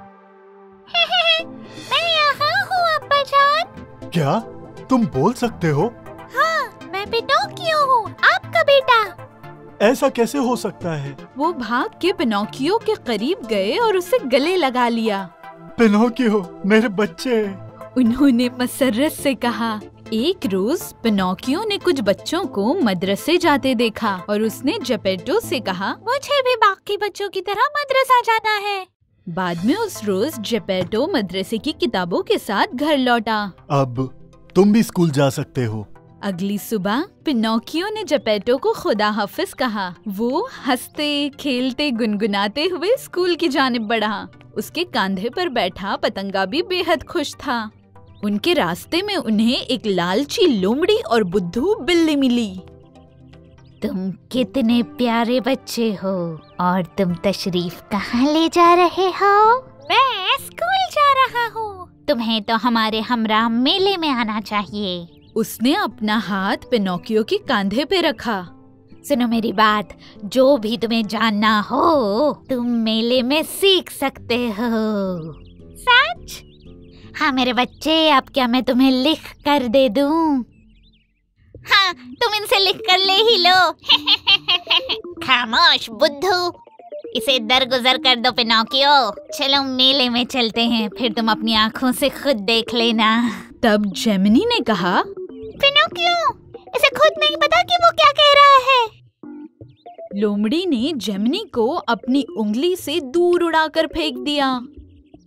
मैं यहाँ हूँ अब्बा जान।
क्या तुम बोल सकते हो?
हाँ, मैं पिनोकियो हूँ, आपका बेटा।
ऐसा कैसे हो सकता है?
वो भाग के पिनोकियो के करीब गए और उसे गले लगा लिया।
पिनोकियो, मेरे बच्चे।
उन्होंने मसरत से कहा। एक रोज पिनोकियो ने कुछ बच्चों को मदरसे जाते देखा और उसने जेपेटो से कहा,
मुझे भी बाकी बच्चों की तरह मदरसा जाना है।
बाद में उस रोज जेपेटो मदरसे की किताबों के साथ घर लौटा।
अब तुम भी स्कूल जा सकते हो।
अगली सुबह पिनोकियो ने जेपेटो को खुदा हाफिज कहा। वो हंसते खेलते गुनगुनाते हुए स्कूल की जानिब बढ़ा। उसके कंधे पर बैठा पतंगा भी बेहद खुश था। उनके रास्ते में उन्हें एक लालची लोमड़ी और बुद्धू बिल्ली मिली।
तुम कितने प्यारे बच्चे हो और तुम तशरीफ कहाँ ले जा रहे हो? मैं स्कूल जा रहा हूँ। तुम्हें तो हमारे हमरा मेले में आना चाहिए।
उसने अपना हाथ पिनोकियो के कंधे पे रखा।
सुनो मेरी बात, जो भी तुम्हें जानना हो तुम मेले में सीख सकते हो। सच? हाँ मेरे बच्चे, अब क्या मैं तुम्हें लिख कर दे दूं? हाँ, तुम इनसे लिख कर ले ही लो। खामोश बुद्धू, इसे दरगुजर कर दो पिनोकियो। चलो मेले में चलते हैं, फिर तुम अपनी आँखों से खुद देख लेना।
तब जेमिनी ने कहा,
पिनोकियो, इसे खुद नहीं पता कि वो क्या कह रहा है।
लोमड़ी ने जेमिनी को अपनी उंगली से दूर उड़ाकर फेंक दिया।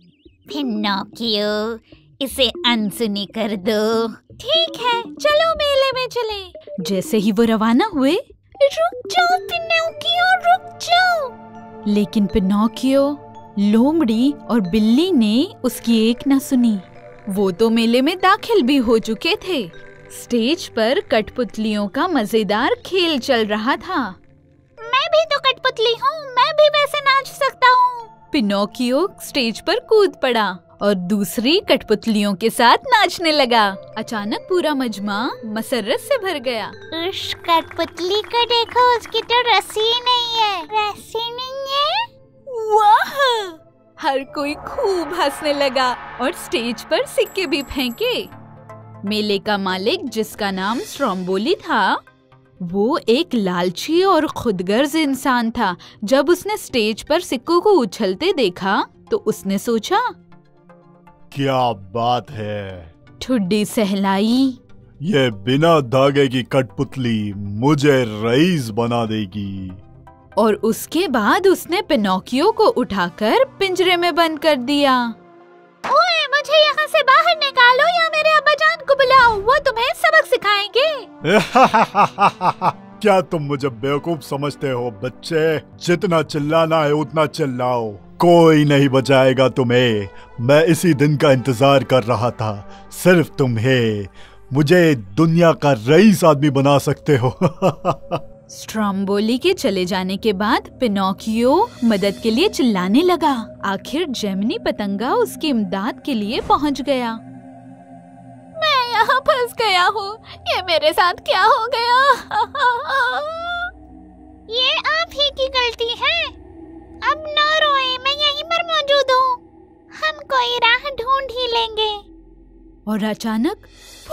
पिनोकियो, इसे अनसुनी कर दो। ठीक है, चलो मेले में चले।
जैसे ही वो रवाना हुए,
रुक जाओ पिनोकियो, रुक जाओ।
लेकिन पिनोकियो, लोमड़ी और बिल्ली ने उसकी एक न सुनी। वो तो मेले में दाखिल भी हो चुके थे। स्टेज पर कठपुतलियों का मजेदार खेल चल रहा था।
मैं भी तो कठपुतली हूँ, मैं भी वैसे नाच सकता हूँ।
पिनोकियो स्टेज पर कूद पड़ा और दूसरी कठपुतलियों के साथ नाचने लगा। अचानक पूरा मजमा मसरत से भर गया।
उस कठपुतली को देखो, उसकी तो रस्सी नहीं है। रस्सी नहीं है?
वाह! हर कोई खूब हंसने लगा और स्टेज पर सिक्के भी फेंके। मेले का मालिक, जिसका नाम स्ट्रोम्बोली था, वो एक लालची और खुदगर्ज इंसान था। जब उसने स्टेज पर सिक्कों को उछलते देखा तो उसने सोचा,
क्या बात है,
ठुड्डी सहलाई।
ये बिना धागे की कठपुतली मुझे रईस बना देगी।
और उसके बाद उसने पिनोकियो को उठाकर पिंजरे में बंद कर दिया।
ओए, मुझे यहाँ से बाहर निकालो या मेरे अब्बाजान को बुलाओ, वो तुम्हें सबक सिखाएंगे।
क्या तुम मुझे बेवकूफ समझते हो बच्चे? जितना चिल्लाना है उतना चिल्लाओ, कोई नहीं बचाएगा तुम्हें। मैं इसी दिन का इंतजार कर रहा था, सिर्फ तुम्हें। मुझे दुनिया का रईस आदमी बना सकते हो।
स्ट्रोम्बोली के चले जाने के बाद पिनोकियो मदद के लिए चिल्लाने लगा। आखिर जेमिनी पतंगा उसकी इमदाद के लिए पहुंच गया।
मैं यहाँ फंस गया हूँ, ये मेरे साथ क्या हो गया? ये आप ही की गलती है। अब न रोए, मैं यहीं पर मौजूद हूँ। हम कोई राह ढूंढ ही लेंगे।
और अचानक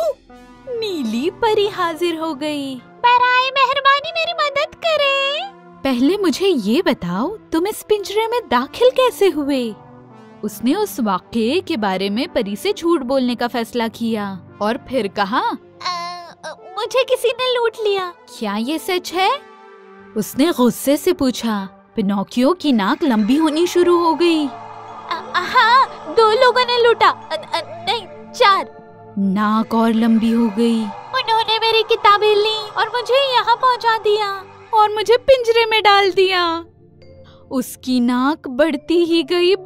नीली परी हाजिर हो गई।
बराए मेहरबानी मेरी मदद करें।
पहले मुझे ये बताओ, तुम इस पिंजरे में दाखिल कैसे हुए? उसने उस वाक़ये के बारे में परी से झूठ बोलने का फैसला किया और फिर कहा,
मुझे किसी ने लूट लिया।
क्या ये सच है? उसने गुस्से से पूछा। पिनोकियो की नाक लंबी होनी शुरू हो गई।
हाँ, 2 लोगों ने लूटा। नहीं, 4।
नाक और लंबी हो गई।
उन्होंने मेरी किताबें ली और मुझे यहाँ पहुँचा दिया
और मुझे पिंजरे में डाल दिया। उसकी नाक बढ़ती ही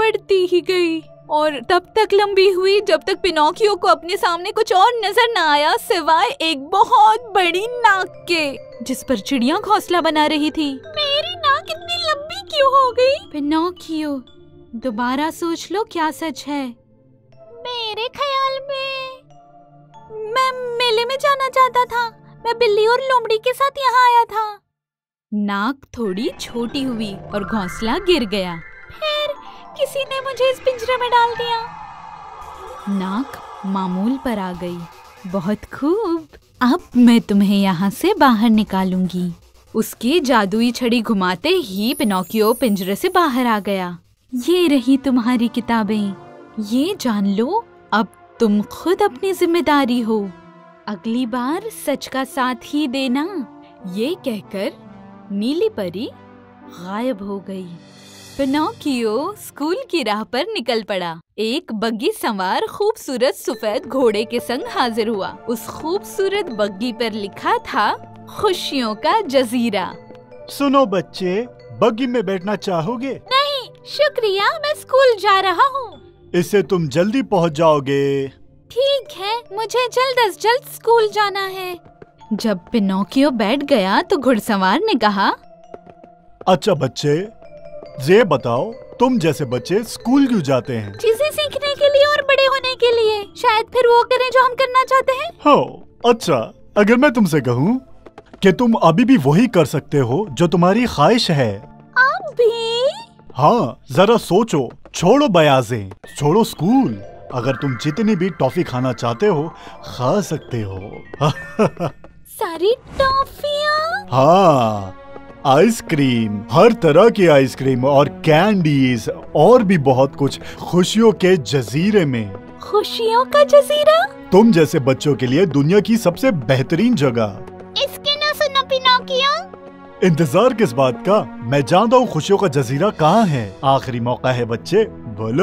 गई और तब तक लंबी हुई जब तक पिनोकियो को अपने सामने कुछ और नजर न आया सिवाय एक बहुत बड़ी नाक के, जिस पर चिड़िया घोंसला बना रही थी।
मेरी नाक इतनी लंबी क्यों हो गई?
पिनोकियो, दोबारा सोच लो, क्या सच है?
मेरे ख्याल में मैं मेले में जाना चाहता था। मैं बिल्ली और लोमड़ी के साथ यहाँ आया था।
नाक थोड़ी छोटी हुई और घोंसला गिर गया।
फिर किसी ने मुझे इस पिंजरे में डाल दिया।
नाक मामूल पर आ गई। बहुत खूब, अब मैं तुम्हें यहाँ से बाहर निकालूंगी। उसकी जादुई छड़ी घुमाते ही पिनोकियो पिंजरे से बाहर आ गया। ये रही तुम्हारी किताबें, ये जान लो, अब तुम खुद अपनी जिम्मेदारी हो। अगली बार सच का साथ ही देना। ये कहकर नीली परी गायब हो गई। पिनोकियो स्कूल की राह पर निकल पड़ा। एक बग्गी सवार खूबसूरत सफेद घोड़े के संग हाजिर हुआ। उस खूबसूरत बग्गी पर लिखा था, खुशियों का जजीरा।
सुनो बच्चे, बग्गी में बैठना चाहोगे?
नहीं शुक्रिया, मैं स्कूल जा रहा हूँ।
इससे तुम जल्दी पहुँच जाओगे।
ठीक है, मुझे जल्द अज जल्द स्कूल जाना है।
जब पिनोकियो बैठ गया तो घुड़सवार ने कहा,
अच्छा बच्चे, ये बताओ, तुम जैसे बच्चे स्कूल क्यों जाते हैं?
चीजें सीखने के लिए और बड़े होने के लिए। शायद फिर वो करें जो हम करना चाहते हैं।
हो, अच्छा, अगर मैं तुमसे कहूँ कि तुम अभी भी वही कर सकते हो जो तुम्हारी ख्वाहिश है।
आप भी?
हाँ, जरा सोचो, छोड़ो बयाजें, छोड़ो स्कूल। अगर तुम जितनी भी टॉफी खाना चाहते हो, खा सकते हो।
सारी टॉफियाँ?
हाँ, आइसक्रीम, हर तरह की आइसक्रीम और कैंडीज और भी बहुत कुछ, खुशियों के जजीरे में।
खुशियों का जजीरा?
तुम जैसे बच्चों के लिए दुनिया की सबसे बेहतरीन जगह।
इसके ना सुनो पिनोकियो।
इंतजार किस बात का? मैं जानता हूँ खुशियों का जजीरा कहाँ है। आखिरी मौका है बच्चे, बोलो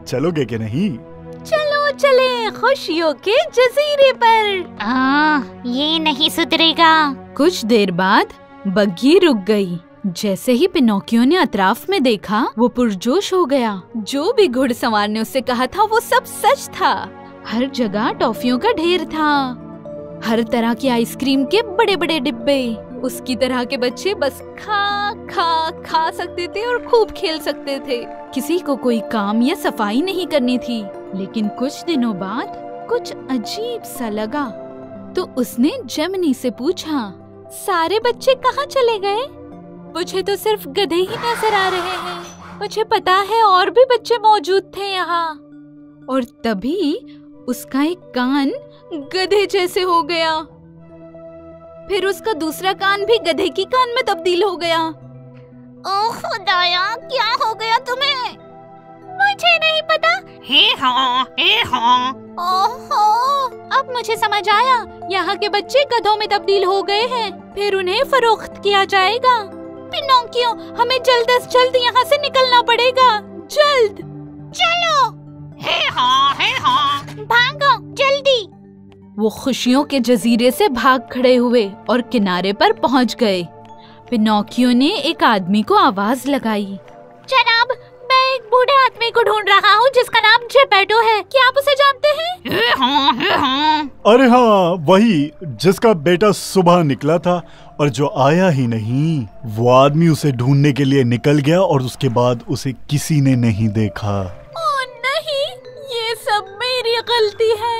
चलोगे कि नहीं?
चलो चले खुशियों के जजीरे पर।
ये नहीं सुधरेगा।
कुछ देर बाद बग्घी रुक गई। जैसे ही पिनोकियो ने अतराफ में देखा वो पुरजोश हो गया। जो भी घुड़सवार ने उससे कहा था वो सब सच था। हर जगह टॉफियों का ढेर था, हर तरह की आइसक्रीम के बड़े बड़े डिब्बे। उसकी तरह के बच्चे बस खा सकते थे और खूब खेल सकते थे। किसी को कोई काम या सफाई नहीं करनी थी। लेकिन कुछ दिनों बाद कुछ अजीब सा लगा, तो उसने जेमिनी से पूछा, सारे बच्चे कहाँ चले गए? मुझे तो सिर्फ गधे ही नजर आ रहे हैं। मुझे पता है और भी बच्चे मौजूद थे यहाँ। और तभी उसका एक कान गधे जैसे हो गया, फिर उसका दूसरा कान भी गधे की कान में तब्दील हो गया।
ओह खुदाया, क्या हो गया तुम्हें? मुझे नहीं पता। हे हाँ।
ओहो, अब मुझे समझ आया। यहाँ के बच्चे गधों में तब्दील हो गए हैं, फिर उन्हें फरोख्त किया जाएगा। पिनोकियो, हमें जल्द से जल्द यहाँ से निकलना पड़ेगा। जल्द
चलो। हे हाँ, भागो जल्दी।
वो खुशियों के जजीरे से भाग खड़े हुए और किनारे पर पहुँच गए। पिनोकियो ने एक आदमी को आवाज लगाई,
जनाब, मैं एक बूढ़े आदमी को ढूंढ रहा हूँ जिसका नाम जेपेटो है। क्या आप उसे जानते हैं?
हे हाँ। अरे हाँ, वही जिसका बेटा सुबह निकला था और जो आया ही नहीं। वो आदमी उसे ढूंढने के लिए निकल गया और उसके बाद उसे किसी ने नहीं देखा।
ओह नहीं, ये सब मेरी गलती है।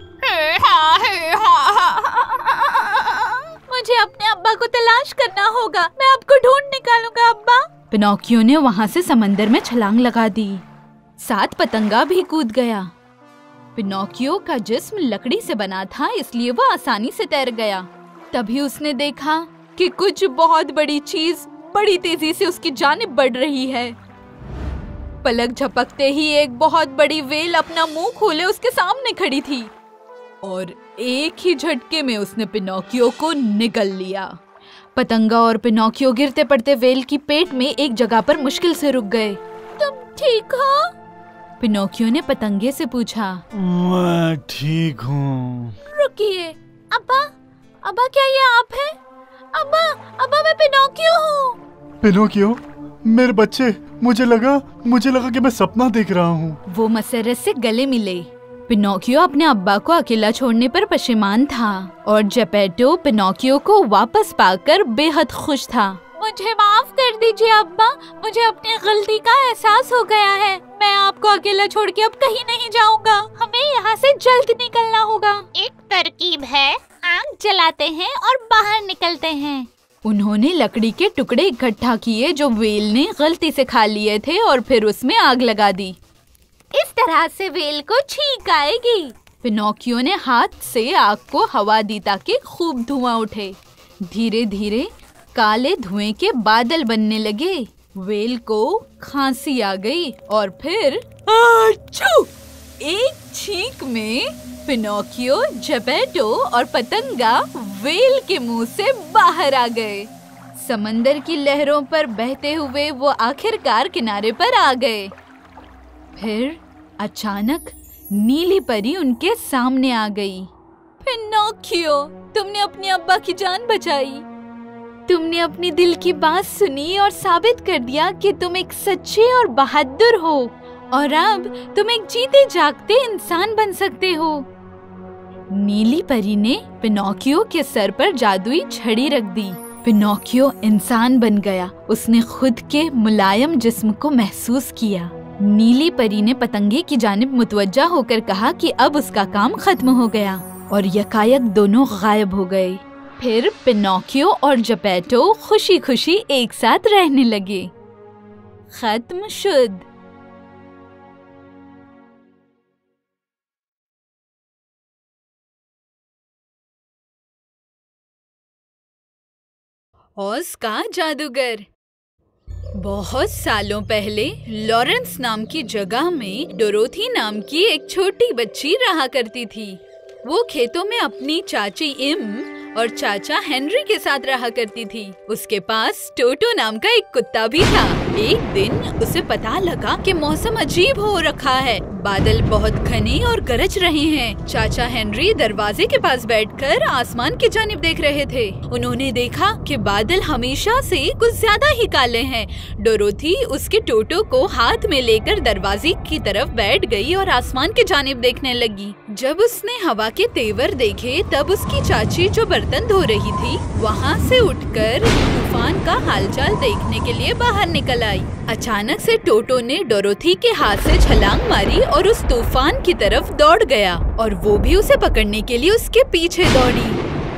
मुझे अपने अब्बा को तलाश करना होगा। मैं आपको ढूंढ निकालूंगा अब्बा। पिनोकियो ने वहाँ से समंदर में छलांग लगा दी। साथ पतंगा भी कूद गया। पिनोकियो का जिस्म लकड़ी से बना था, इसलिए वो आसानी से तैर गया। तभी उसने देखा कि कुछ बहुत बड़ी चीज बड़ी तेजी से उसकी जानिब बढ़ रही है। पलक झपकते ही एक बहुत बड़ी वेल अपना मुंह खोले उसके सामने खड़ी थी और एक ही झटके में उसने पिनोकियो को निगल लिया। पतंगा और पिनोकियो गिरते पड़ते वेल की पेट में एक जगह पर मुश्किल से रुक गए। तुम ठीक हो? पिनोकियो ने पतंगे से पूछा।
मैं ठीक हूँ।
रुकिए, अब्बा क्या ये आप हैं? अब्बा मैं पिनोकियो हूँ।
पिनोकियो, मेरे बच्चे, मुझे लगा कि मैं सपना देख रहा हूँ।
वो मसरत से गले मिले। पिनोकियो अपने अब्बा को अकेला छोड़ने पर पशेमान था और जेपेटो पिनोकियो को वापस पाकर बेहद खुश था। मुझे माफ कर दीजिए अब्बा, मुझे अपनी गलती का एहसास हो गया है। मैं आपको अकेला छोड़ के अब कहीं नहीं जाऊंगा। हमें यहाँ से जल्द निकलना होगा।
एक तरकीब है, आग जलाते हैं और बाहर निकलते हैं।
उन्होंने लकड़ी के टुकड़े इकट्ठा किए जो वेल ने गलती से खा लिए थे और फिर उसमें आग लगा दी।
इस तरह से वेल को छींक आएगी।
पिनोकियो ने हाथ से आग को हवा दी ताकि खूब धुआं उठे। धीरे धीरे काले धुएं के बादल बनने लगे। वेल को खांसी आ गई और फिर आचू! एक छींक में पिनोकियो, जेपेटो और पतंगा वेल के मुंह से बाहर आ गए। समंदर की लहरों पर बहते हुए वो आखिरकार किनारे पर आ गए। फिर अचानक नीली परी उनके सामने आ गई। पिनोकियो, तुमने अपने अब्बा की जान बचाई। तुमने अपनी दिल की बात सुनी और साबित कर दिया कि तुम एक सच्चे और बहादुर हो और अब तुम एक जीते जागते इंसान बन सकते हो। नीली परी ने पिनोकियो के सर पर जादुई छड़ी रख दी। पिनोकियो इंसान बन गया। उसने खुद के मुलायम जिस्म को महसूस किया। नीली परी ने पतंगे की जानिब मुतवज्जा होकर कहा कि अब उसका काम खत्म हो गया और यकायक दोनों गायब हो गए। फिर पिनोकियो और जेपेटो खुशी खुशी एक साथ रहने लगे। खत्म शुद। ऑज का जादूगर। बहुत सालों पहले लॉरेंस नाम की जगह में डोरोथी नाम की एक छोटी बच्ची रहा करती थी। वो खेतों में अपनी चाची इम और चाचा हेनरी के साथ रहा करती थी। उसके पास टोटो नाम का एक कुत्ता भी था। एक दिन उसे पता लगा कि मौसम अजीब हो रखा है। बादल बहुत घने और गरज रहे हैं। चाचा हेनरी दरवाजे के पास बैठकर आसमान की जानिब देख रहे थे। उन्होंने देखा कि बादल हमेशा से कुछ ज्यादा ही काले हैं। डोरोथी उसके टोटो को हाथ में लेकर दरवाजे की तरफ बैठ गई और आसमान की जानिब देखने लगी। जब उसने हवा के तेवर देखे तब उसकी चाची जो बर्तन धो रही थी वहाँ से उठकर तूफान का हालचाल देखने के लिए बाहर निकल आई। अचानक से टोटो ने डोरोथी के हाथ से छलांग मारी और उस तूफान की तरफ दौड़ गया और वो भी उसे पकड़ने के लिए उसके पीछे दौड़ी।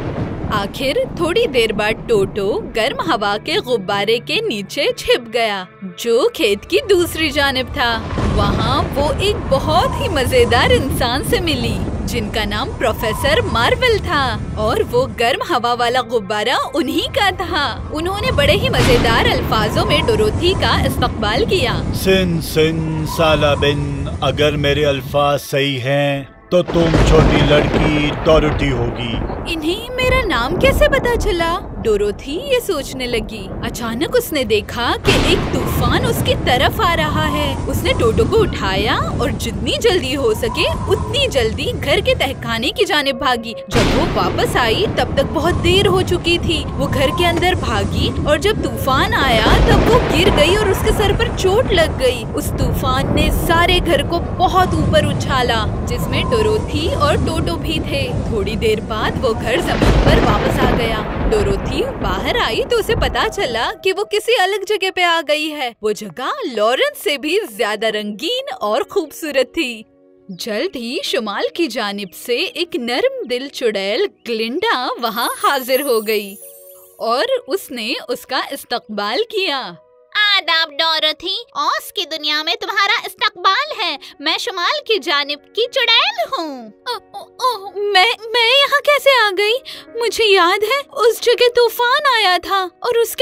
आखिर थोड़ी देर बाद टोटो गर्म हवा के गुब्बारे के नीचे छिप गया जो खेत की दूसरी जानिब था। वहाँ वो एक बहुत ही मजेदार इंसान से मिली जिनका नाम प्रोफेसर मार्वेल था और वो गर्म हवा वाला गुब्बारा उन्हीं का था। उन्होंने बड़े ही मजेदार अल्फाजों में डोरोथी का इस्तकबाल किया।
सिन सिन साला बिन, अगर मेरे अल्फाज सही हैं तो तुम छोटी लड़की डोरोथी होगी।
इन्हें मेरा नाम कैसे पता चला? डोरोथी ये सोचने लगी। अचानक उसने देखा कि एक तूफान उसकी तरफ आ रहा है। उसने टोटो को उठाया और जितनी जल्दी हो सके उतनी जल्दी घर के तहखाने की जानिब भागी। जब वो वापस आई तब तक बहुत देर हो चुकी थी। वो घर के अंदर भागी और जब तूफान आया तब वो गिर गई और उसके सर पर चोट लग गई। उस तूफान ने सारे घर को बहुत ऊपर उछाला जिसमें डोरोथी और टोटो भी थे। थोड़ी देर बाद वो घर जमीन पर वापस आ गया। डोरोथी बाहर आई तो उसे पता चला कि वो किसी अलग जगह पे आ गई है। वो जगह लॉरेंस से भी ज्यादा रंगीन और खूबसूरत थी। जल्द ही शुमाल की जानिब से एक नर्म दिल चुड़ैल ग्लिंडा वहाँ हाजिर हो गई और उसने उसका इस्तकबाल किया।
आदाब डोरोथी, ओस की दुनिया में तुम्हारा इस्तकबाल है। मैं शुमाल की जानिब की चुड़ैल हूँ।
मैं यहाँ कैसे आ गई? मुझे याद है उस जगह तूफान आया था और उसके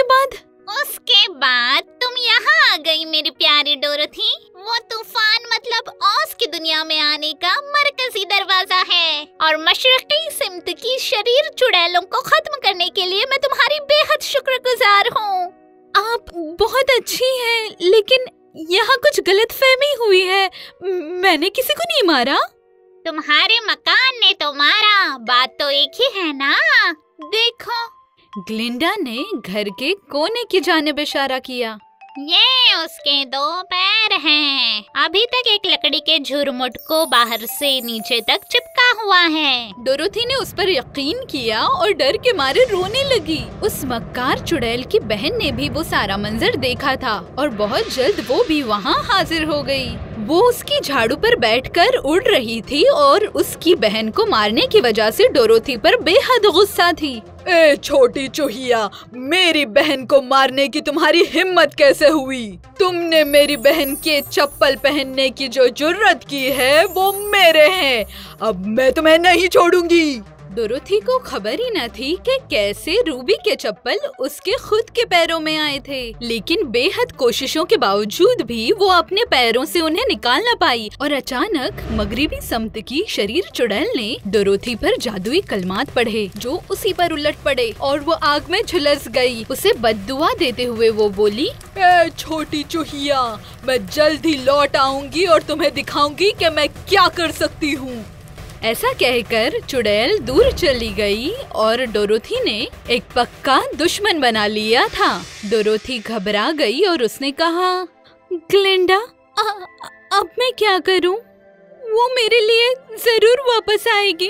बाद
तुम यहाँ आ गई मेरी प्यारी डोरोथी। वो तूफान मतलब ओस की दुनिया में आने का मरकजी दरवाजा है और मशरकी सिमत की शरीर चुड़ैलों को खत्म करने के लिए मैं तुम्हारी बेहद शुक्रगुजार हूँ।
आप बहुत अच्छी हैं, लेकिन यहाँ कुछ गलतफहमी हुई है। मैंने किसी को नहीं मारा।
तुम्हारे मकान ने तो मारा, बात तो एक ही है ना। देखो,
ग्लिंडा ने घर के कोने की जानिब इशारा किया।
ये उसके 2 पैर हैं। अभी तक एक लकड़ी के झुरमुट को बाहर से नीचे तक चिपका हुआ है।
डोरोथी ने उस पर यकीन किया और डर के मारे रोने लगी। उस मक्कार चुड़ैल की बहन ने भी वो सारा मंजर देखा था और बहुत जल्द वो भी वहाँ हाजिर हो गई। वो उसकी झाड़ू पर बैठकर उड़ रही थी और उसकी बहन को मारने की वजह से डोरोथी पर बेहद गुस्सा थी।
ए छोटी चूहिया, मेरी बहन को मारने की तुम्हारी हिम्मत कैसे हुई? तुमने मेरी बहन के चप्पल पहनने की जो जुर्रत की है वो मेरे हैं। अब मैं तुम्हें नहीं छोड़ूंगी।
डोरोथी को खबर ही न थी कि कैसे रूबी के चप्पल उसके खुद के पैरों में आए थे, लेकिन बेहद कोशिशों के बावजूद भी वो अपने पैरों से उन्हें निकाल न पाई। और अचानक मगरिबी समत की शरीर चुड़ैल ने डोरोथी पर जादुई कलमात पढ़े जो उसी पर उलट पड़े और वो आग में झुलस गई। उसे बद्दुआ देते हुए वो बोली,
ए छोटी चूहिया, मैं जल्द ही लौट आऊंगी और तुम्हें दिखाऊंगी कि मैं क्या कर सकती हूँ।
ऐसा कहकर चुड़ैल दूर चली गई और डोरोथी ने एक पक्का दुश्मन बना लिया था। डोरोथी घबरा गई और उसने कहा, ग्लिंडा, अब मैं क्या करूं? वो मेरे लिए जरूर वापस आएगी।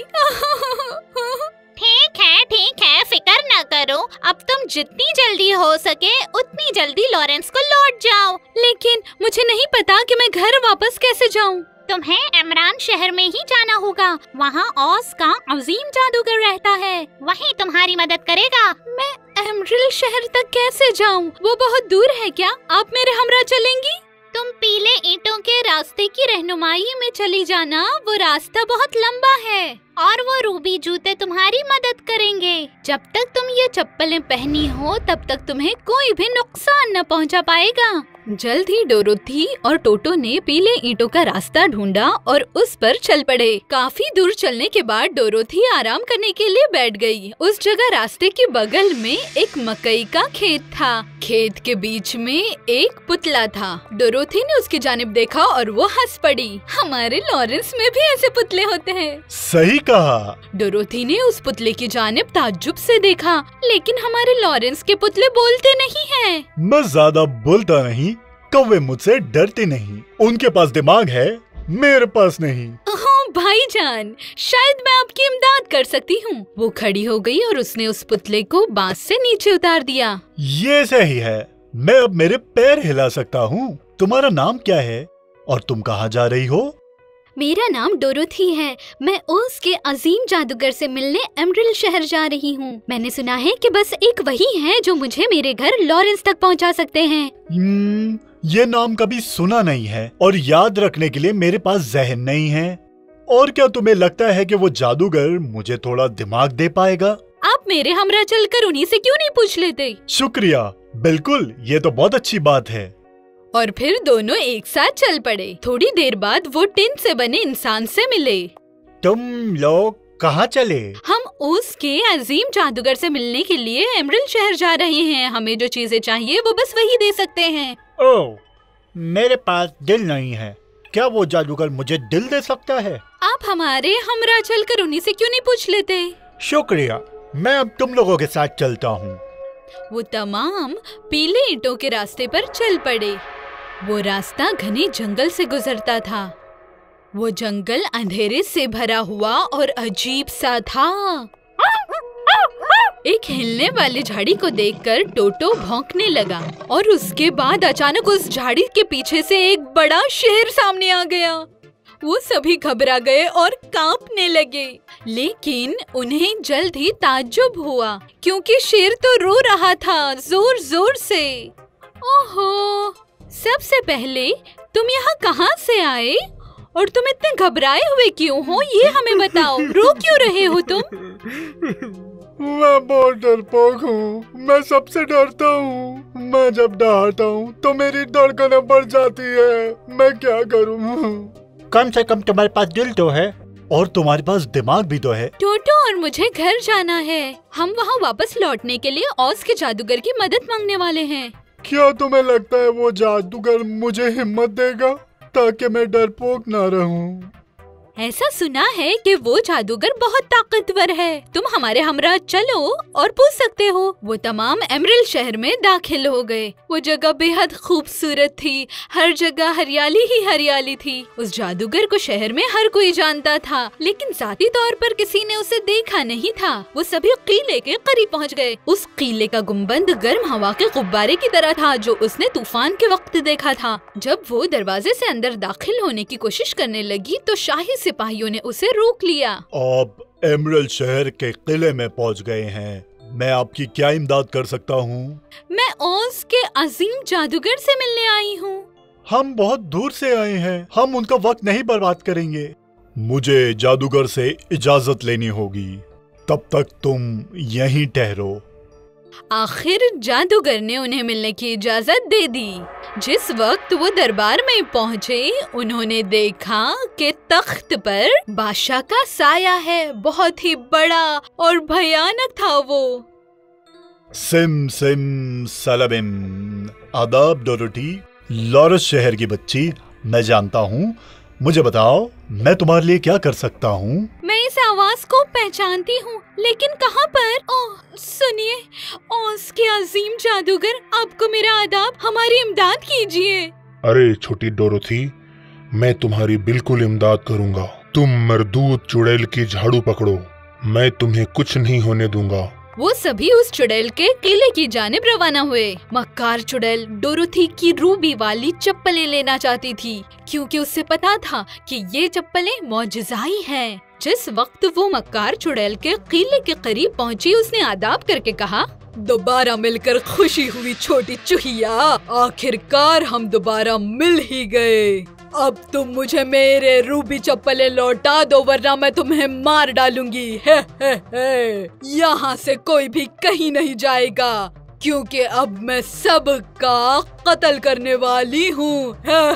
ठीक है, फिक्र न करो। अब तुम जितनी जल्दी हो सके उतनी जल्दी लॉरेंस को लौट जाओ।
लेकिन मुझे नहीं पता कि मैं घर वापस कैसे जाऊं।
तुम्हें इमरान शहर में ही जाना होगा। वहाँ ओस का अजीम जादूगर रहता है, वही तुम्हारी मदद करेगा।
मैं एमरल्ड शहर तक कैसे जाऊँ? वो बहुत दूर है क्या? आप मेरे हमरा चलेंगी?
तुम पीले ईंटों के रास्ते की रहनुमाई में चली जाना, वो रास्ता बहुत लंबा है।
और वो रूबी जूते तुम्हारी मदद करेंगे। जब तक तुम ये चप्पलें पहनी हो तब तक तुम्हें कोई भी नुकसान न पहुंचा पाएगा। जल्द ही डोरोथी और टोटो ने पीले ईंटों का रास्ता ढूंढा और उस पर चल पड़े। काफी दूर चलने के बाद डोरोथी आराम करने के लिए बैठ गई। उस जगह रास्ते के बगल में एक मकई का खेत था। खेत के बीच में एक पुतला था। डोरोथी ने उसकी जानिब देखा और वो हंस पड़ी। हमारे लॉरेंस में भी ऐसे पुतले होते हैं।
सही कहा।
डोरोथी ने उस पुतले की जानिब ताज्जुब से देखा, लेकिन हमारे लॉरेंस के पुतले बोलते नहीं हैं।
मैं ज्यादा बोलता नहीं, कौवे मुझसे डरते नहीं। उनके पास दिमाग है, मेरे पास नहीं।
ओह भाईजान, शायद मैं आपकी इमदाद कर सकती हूँ। वो खड़ी हो गई और उसने उस पुतले को बांस से नीचे उतार दिया।
ये सही है, मैं अब मेरे पैर हिला सकता हूँ। तुम्हारा नाम क्या है और तुम कहाँ जा रही हो?
मेरा नाम डोरोथी है। मैं ओज के अजीम जादूगर से मिलने एमरल्ड शहर जा रही हूँ। मैंने सुना है कि बस एक वही है जो मुझे मेरे घर लॉरेंस तक पहुँचा सकते हैं।
ये नाम कभी सुना नहीं है और याद रखने के लिए मेरे पास जहन नहीं है। और क्या तुम्हें लगता है कि वो जादूगर मुझे थोड़ा दिमाग दे पाएगा?
आप मेरे हमरा चलकर उन्हीं से क्यों नहीं पूछ लेते?
शुक्रिया, बिल्कुल, ये तो बहुत अच्छी बात है।
और फिर दोनों एक साथ चल पड़े। थोड़ी देर बाद वो टिन से बने इंसान से मिले।
तुम लोग कहाँ चले?
हम उसके अजीम जादूगर से मिलने के लिए एमरल्ड शहर जा रहे हैं। हमें जो चीजें चाहिए वो बस वही दे सकते हैं।
ओह, मेरे पास दिल नहीं है। क्या वो जादूगर मुझे दिल दे सकता है?
आप हमारे हमरा चलकर उन्हीं से क्यों नहीं पूछ लेते?
शुक्रिया, मैं अब तुम लोगों के साथ चलता हूँ।
वो तमाम पीले ईंटों के रास्ते पर चल पड़े। वो रास्ता घने जंगल से गुजरता था। वो जंगल अंधेरे से भरा हुआ और अजीब सा था। एक हिलने वाली झाड़ी को देखकर टोटो भौंकने लगा और उसके बाद अचानक उस झाड़ी के पीछे से एक बड़ा शेर सामने आ गया। वो सभी घबरा गए और कांपने लगे, लेकिन उन्हें जल्द ही ताज्जुब हुआ क्योंकि शेर तो रो रहा था जोर जोर से। ओहो, सबसे पहले तुम यहाँ कहाँ से आए और तुम इतने घबराए हुए क्यों हो, ये हमें बताओ। रो क्यों रहे हो तुम?
मैं बहुत डरपोक हूँ। मैं सबसे डरता हूँ। मैं जब डरता हूँ तो मेरी धड़कनें बढ़ जाती है। मैं क्या करूँ? कम से कम तुम्हारे पास दिल तो है और तुम्हारे पास दिमाग भी तो है।
टोटो और मुझे घर जाना है। हम वहाँ वापस लौटने के लिए ऑज के जादूगर की मदद मांगने वाले हैं।
क्या तुम्हें लगता है वो जादूगर मुझे हिम्मत देगा ताकि मैं डरपोक ना रहूं?
ऐसा सुना है कि वो जादूगर बहुत ताकतवर है। तुम हमारे हमरा चलो और पूछ सकते हो। वो तमाम एमरल्ड शहर में दाखिल हो गए। वो जगह बेहद खूबसूरत थी। हर जगह हरियाली ही हरियाली थी। उस जादूगर को शहर में हर कोई जानता था, लेकिन जाती तौर पर किसी ने उसे देखा नहीं था। वो सभी किले के करीब पहुंच गए। उस किले का गुंबद गर्म हवा के गुब्बारे की तरह था जो उसने तूफान के वक्त देखा था। जब वो दरवाजे से अंदर दाखिल होने की कोशिश करने लगी तो शाही सिपाहियों ने उसे रोक लिया।
आप एमरल्ड शहर के किले में पहुंच गए हैं। मैं आपकी क्या इमदाद कर सकता हूँ?
मैं ओज के अजीम जादूगर से मिलने आई हूँ।
हम बहुत दूर से आए हैं। हम उनका वक्त नहीं बर्बाद करेंगे। मुझे जादूगर से इजाजत लेनी होगी। तब तक तुम यहीं ठहरो।
आखिर जादूगर ने उन्हें मिलने की इजाजत दे दी। जिस वक्त वो दरबार में पहुंचे, उन्होंने देखा कि तख्त पर बादशाह का साया है। बहुत ही बड़ा और भयानक था वो।
सिम सिम सलाबिम। आदाब डोरोथी, लॉरेंस शहर की बच्ची। मैं जानता हूँ। मुझे बताओ, मैं तुम्हारे लिए क्या कर सकता हूँ?
मैं इस आवाज को पहचानती हूँ, लेकिन कहाँ पर? ओह सुनिए, ओज के अजीम जादूगर, आपको मेरा आदाब। हमारी इमदाद कीजिए।
अरे छोटी डोरोथी, मैं तुम्हारी बिल्कुल इमदाद करूँगा। तुम मरदूद चुड़ैल की झाड़ू पकड़ो, मैं तुम्हें कुछ नहीं होने दूंगा।
वो सभी उस चुड़ैल के किले की जानिब रवाना हुए। मक्कार चुड़ैल डोरोथी की रूबी वाली चप्पलें लेना चाहती थी, क्योंकि उसे पता था कि ये चप्पलें मौजज़ाई हैं। जिस वक्त वो मक्कार चुड़ैल के किले के करीब पहुंची, उसने आदाब करके कहा, दोबारा मिलकर खुशी हुई छोटी चूहिया। आखिरकार हम दोबारा मिल ही गए।
अब तुम मुझे मेरे रूबी चप्पलें लौटा दो वरना मैं तुम्हें मार डालूंगी। हे। यहाँ से कोई भी कहीं नहीं जाएगा क्योंकि अब मैं सबका कत्ल करने वाली हूँ।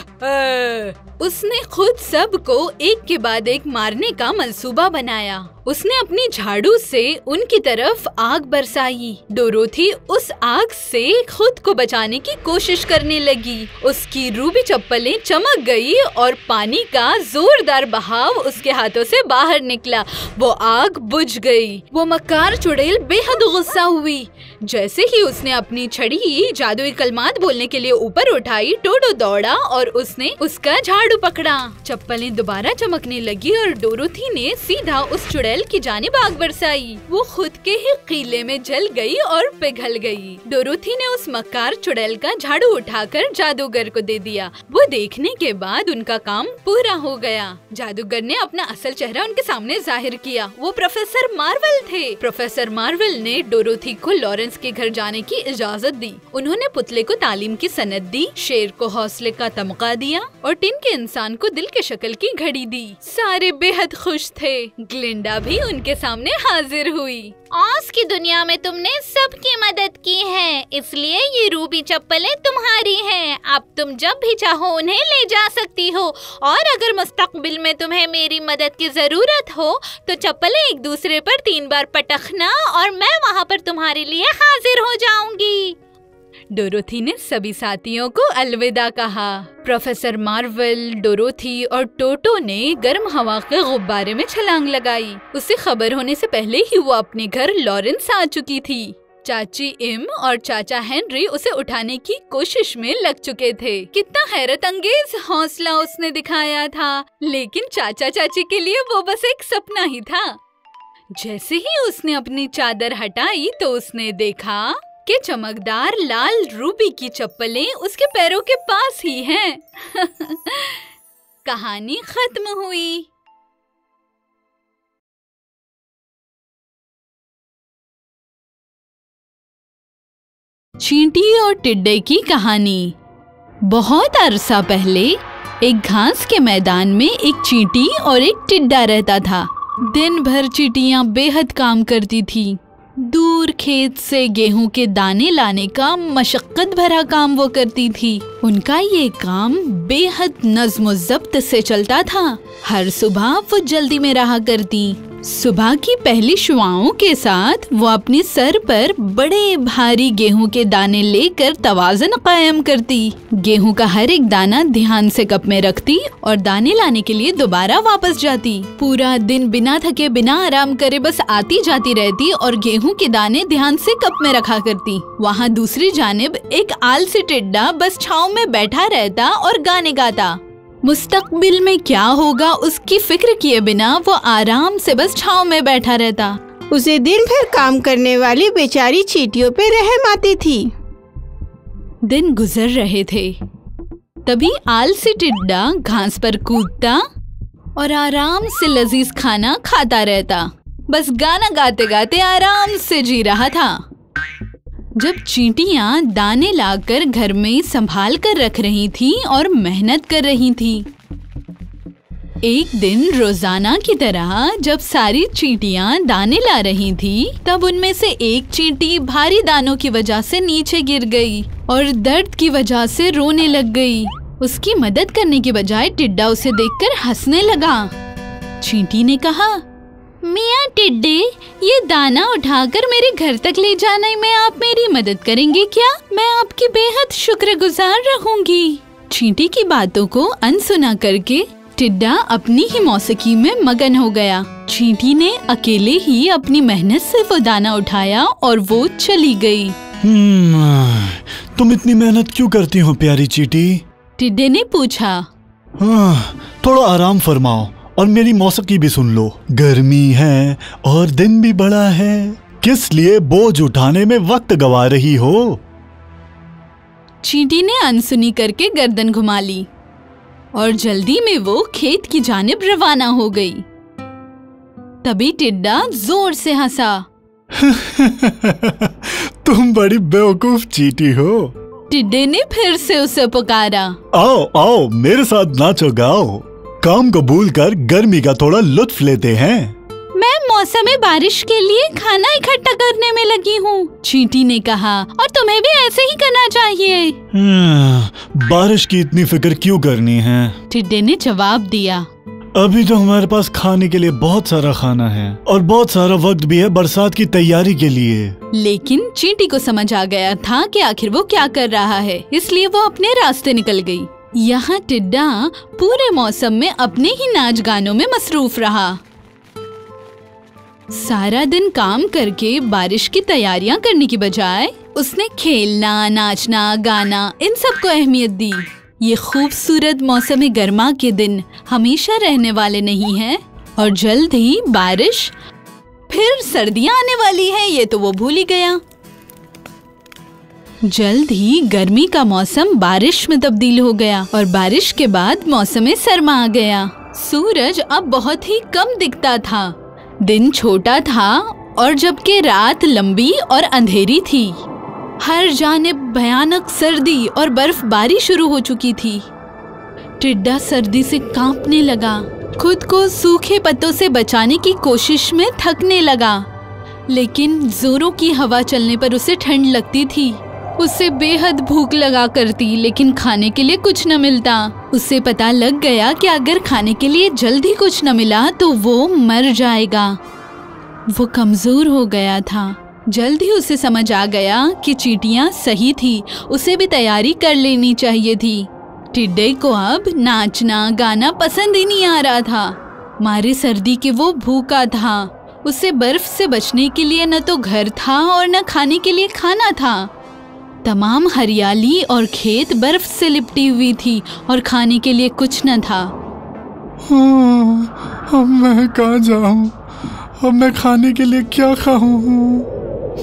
उसने खुद सबको एक के बाद एक मारने का मंसूबा बनाया। उसने अपनी झाड़ू से उनकी तरफ आग बरसाई। डोरोथी उस आग से खुद को बचाने की कोशिश करने लगी। उसकी रूबी चप्पलें चमक गई और पानी का जोरदार बहाव उसके हाथों से बाहर निकला। वो आग बुझ गई। वो मक्कार चुड़ैल बेहद गुस्सा हुई। जैसे ही उसने अपनी छड़ी जादुई कलमात बोलने के लिए ऊपर उठाई, टोडो दौड़ा और उसने उसका झाड़ू पकड़ा। चप्पलें दोबारा चमकने लगी और डोरोथी ने सीधा उस चुड़ैल की जानिब आग बरसाई। वो खुद के ही कीले में जल गई और पिघल गई। डोरोथी ने उस मक्कार चुड़ैल का झाड़ू उठाकर जादूगर को दे दिया। वो देखने के बाद उनका काम पूरा हो गया। जादूगर ने अपना असल चेहरा उनके सामने जाहिर किया। वो प्रोफेसर मार्वल थे। प्रोफेसर मार्वल ने डोरोथी को लॉरेंस के घर जाने की इजाजत दी। उन्होंने पुतले को तालीम की सनद दी, शेर को हौसले का तमगा दिया और टिन के इंसान को दिल के शक्ल की घड़ी दी। सारे बेहद खुश थे। ग्लिंडा भी उनके सामने हाजिर हुई।
ओज की दुनिया में तुमने सबकी मदद की है, इसलिए ये रूबी चप्पलें तुम्हारी हैं। अब तुम जब भी चाहो उन्हें ले जा सकती हो और अगर मुस्तकबिल में तुम्हें मेरी मदद की जरूरत हो तो चप्पलें एक दूसरे पर 3 बार पटखना और मैं वहाँ पर तुम्हारे लिए हाजिर हो जाऊंगी।
डोरोथी ने सभी साथियों को अलविदा कहा। प्रोफेसर मार्वल, डोरोथी और टोटो ने गर्म हवा के गुब्बारे में छलांग लगाई। उसे खबर होने से पहले ही वो अपने घर लॉरेंस आ चुकी थी। चाची इम और चाचा हेनरी उसे उठाने की कोशिश में लग चुके थे। कितना हैरत अंगेज हौसला उसने दिखाया था, लेकिन चाचा चाची के लिए वो बस एक सपना ही था। जैसे ही उसने अपनी चादर हटाई तो उसने देखा कि चमकदार लाल रूबी की चप्पलें उसके पैरों के पास ही हैं। कहानी खत्म हुई। चींटी और टिड्डे की कहानी। बहुत अरसा पहले एक घास के मैदान में एक चींटी और एक टिड्डा रहता था। दिन भर चींटियां बेहद काम करती थी। दूर खेत से गेहूं के दाने लाने का मशक्कत भरा काम वो करती थी। उनका ये काम बेहद नज़्म ज़ब्त से चलता था। हर सुबह वो जल्दी में रहा करती। सुबह की पहली शुआओं के साथ वो अपनी सर पर बड़े भारी गेहूं के दाने लेकर तवाज़न कायम करती। गेहूं का हर एक दाना ध्यान से कप में रखती और दाने लाने के लिए दोबारा वापस जाती। पूरा दिन बिना थके बिना आराम करे बस आती जाती रहती और गेहूं के दाने ध्यान से कप में रखा करती। वहाँ दूसरी जानिब एक आलसी टिड्डा बस छाँव में बैठा रहता और गाने गाता। मुस्तकबिल में क्या होगा उसकी फिक्र किए बिना वो आराम से बस छाँव में बैठा रहता।
उसे दिन भर काम करने वाली बेचारी चींटियों पे रहम आती थी।
दिन गुजर रहे थे, तभी आलसी टिड्डा घास पर कूदता और आराम से लजीज खाना खाता रहता। बस गाना गाते गाते आराम से जी रहा था। जब चींटियां दाने लाकर घर में संभाल कर रख रही थी और मेहनत कर रही थी। एक दिन रोजाना की तरह जब सारी चींटियां दाने ला रही थी, तब उनमें से एक चींटी भारी दानों की वजह से नीचे गिर गई और दर्द की वजह से रोने लग गई। उसकी मदद करने की बजाय टिड्डा उसे देखकर हंसने लगा। चींटी ने कहा, मियाँ टिड्डे, ये दाना उठाकर मेरे घर तक ले जाने में आप मेरी मदद करेंगे क्या? मैं आपकी बेहद शुक्रगुजार रहूंगी। चींटी की बातों को अनसुना करके टिड्डा अपनी ही मौसीकी में मगन हो गया। चींटी ने अकेले ही अपनी मेहनत से वो दाना उठाया और वो चली गई।
तुम इतनी मेहनत क्यों करती हो प्यारी चींटी?
टिड्डे ने पूछा।
थोड़ा आराम फरमाओ और मेरी मौसीकी भी सुन लो। गर्मी है और दिन भी बड़ा है, किस लिए बोझ उठाने में वक्त गवा रही हो?
चींटी ने अनसुनी करके गर्दन घुमा ली और जल्दी में वो खेत की जानिब रवाना हो गई। तभी टिड्डा जोर से हंसा।
तुम बड़ी बेवकूफ चींटी हो।
टिड्डे ने फिर से उसे पुकारा।
आओ आओ, मेरे साथ नाचो गाओ, काम को भूलकर गर्मी का थोड़ा लुत्फ लेते हैं।
मैं मौसम बारिश के लिए खाना इकट्ठा करने में लगी हूँ, चींटी ने कहा, और तुम्हें भी ऐसे ही करना चाहिए।
बारिश की इतनी फिक्र क्यों करनी है?
टिड्डे ने जवाब दिया।
अभी तो हमारे पास खाने के लिए बहुत सारा खाना है और बहुत सारा वक्त भी है बरसात की तैयारी के लिए।
लेकिन चींटी को समझ आ गया था कि आखिर वो क्या कर रहा है, इसलिए वो अपने रास्ते निकल गई। यहाँ टिड्डा पूरे मौसम में अपने ही नाच गानों में मसरूफ रहा। सारा दिन काम करके बारिश की तैयारियां करने की बजाय उसने खेलना, नाचना, गाना, इन सब को अहमियत दी। ये खूबसूरत मौसम गर्मा के दिन हमेशा रहने वाले नहीं हैं और जल्द ही बारिश, फिर सर्दियां आने वाली हैं, ये तो वो भूल ही गया। जल्द ही गर्मी का मौसम बारिश में तब्दील हो गया और बारिश के बाद मौसम सरमा आ गया। सूरज अब बहुत ही कम दिखता था, दिन छोटा था और जबकि रात लंबी और अंधेरी थी। हर जानिब भयानक सर्दी और बर्फबारी शुरू हो चुकी थी। टिड्डा सर्दी से कांपने लगा, खुद को सूखे पत्तों से बचाने की कोशिश में थकने लगा, लेकिन जोरों की हवा चलने पर उसे ठंड लगती थी। उसे बेहद भूख लगा करती, लेकिन खाने के लिए कुछ न मिलता। उसे पता लग गया कि अगर खाने के लिए जल्दी कुछ न मिला तो वो मर जाएगा। वो कमजोर हो गया था। जल्द ही उसे समझ आ गया कि चींटियां सही थी, उसे भी तैयारी कर लेनी चाहिए थी। टिड्डे को अब नाचना गाना पसंद ही नहीं आ रहा था। मारे सर्दी के वो भूखा था। उसे बर्फ से बचने के लिए न तो घर था और न खाने के लिए खाना था। तमाम हरियाली और खेत बर्फ से लिपटी हुई थी और खाने के लिए कुछ न था।
अब मैं कहाँ जाऊँ? अब मैं खाने के लिए क्या खाऊँ?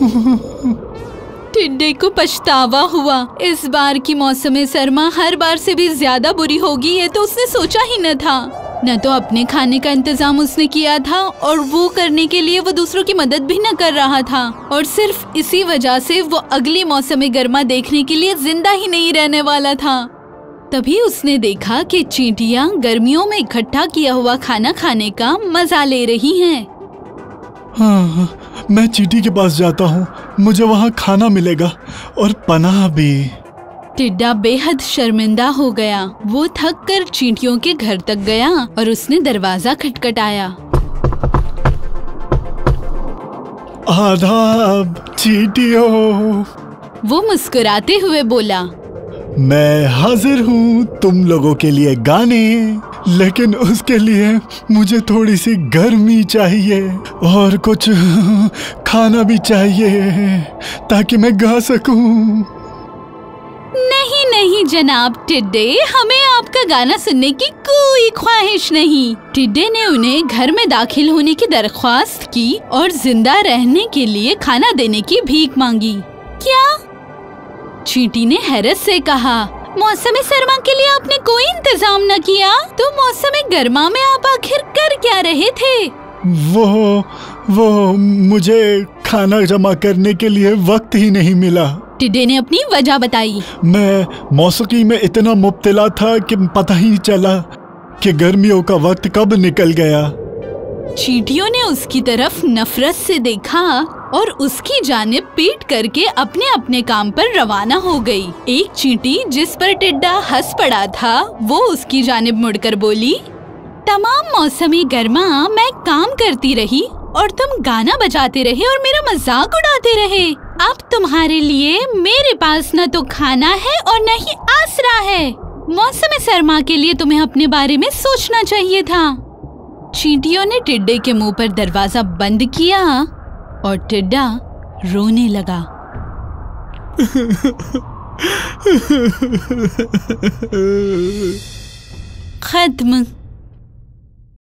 टिड्डे को पछतावा हुआ। इस बार की मौसम सरमा हर बार से भी ज्यादा बुरी होगी, ये तो उसने सोचा ही न था। न तो अपने खाने का इंतजाम उसने किया था और वो करने के लिए वो दूसरों की मदद भी न कर रहा था, और सिर्फ इसी वजह से वो अगली मौसम गर्मा देखने के लिए जिंदा ही नहीं रहने वाला था। तभी उसने देखा कि चींटियां गर्मियों में इकट्ठा किया हुआ खाना खाने का मजा ले रही हैं।
हाँ, मैं चींटी के पास जाता हूँ, मुझे वहाँ खाना मिलेगा और पनाह भी।
टिड्डा बेहद शर्मिंदा हो गया। वो थक कर चींटियों के घर तक गया और उसने दरवाजा खटखटाया।
आदाब चींटियों,
वो मुस्कुराते हुए बोला।
मैं हाजिर हूँ तुम लोगों के लिए गाने, लेकिन उसके लिए मुझे थोड़ी सी गर्मी चाहिए और कुछ खाना भी चाहिए ताकि मैं गा सकूं।
नहीं नहीं जनाब टिड्डे, हमें आपका गाना सुनने की कोई ख्वाहिश नहीं। टिड्डे ने उन्हें घर में दाखिल होने की दरख्वास्त की और जिंदा रहने के लिए खाना देने की भीख मांगी। क्या? चींटी ने हैरत से कहा। मौसम सरमा के लिए आपने कोई इंतजाम न किया तो मौसम गर्मा में आप आखिर कर क्या रहे थे?
वो मुझे खाना जमा करने के लिए वक्त ही नहीं मिला।
टिड्डे ने अपनी वजह बताई।
मैं मौसीकी में इतना मुब्तला था कि पता ही नहीं चला कि गर्मियों का वक्त कब निकल गया।
चींटियों ने उसकी तरफ नफरत से देखा और उसकी जानिब पीट करके अपने अपने काम पर रवाना हो गई। एक चींटी जिस पर टिड्डा हंस पड़ा था वो उसकी जानिब मुड़कर बोली, तमाम मौसमी गर्मा मैं काम करती रही और तुम गाना बजाते रहे और मेरा मजाक उड़ाते रहे। अब तुम्हारे लिए मेरे पास न तो खाना है और न ही आसरा है। मौसम सरमा के लिए तुम्हें अपने बारे में सोचना चाहिए था। चींटियों ने टिड्डे के मुंह पर दरवाजा बंद किया और टिड्डा रोने लगा। खत्म।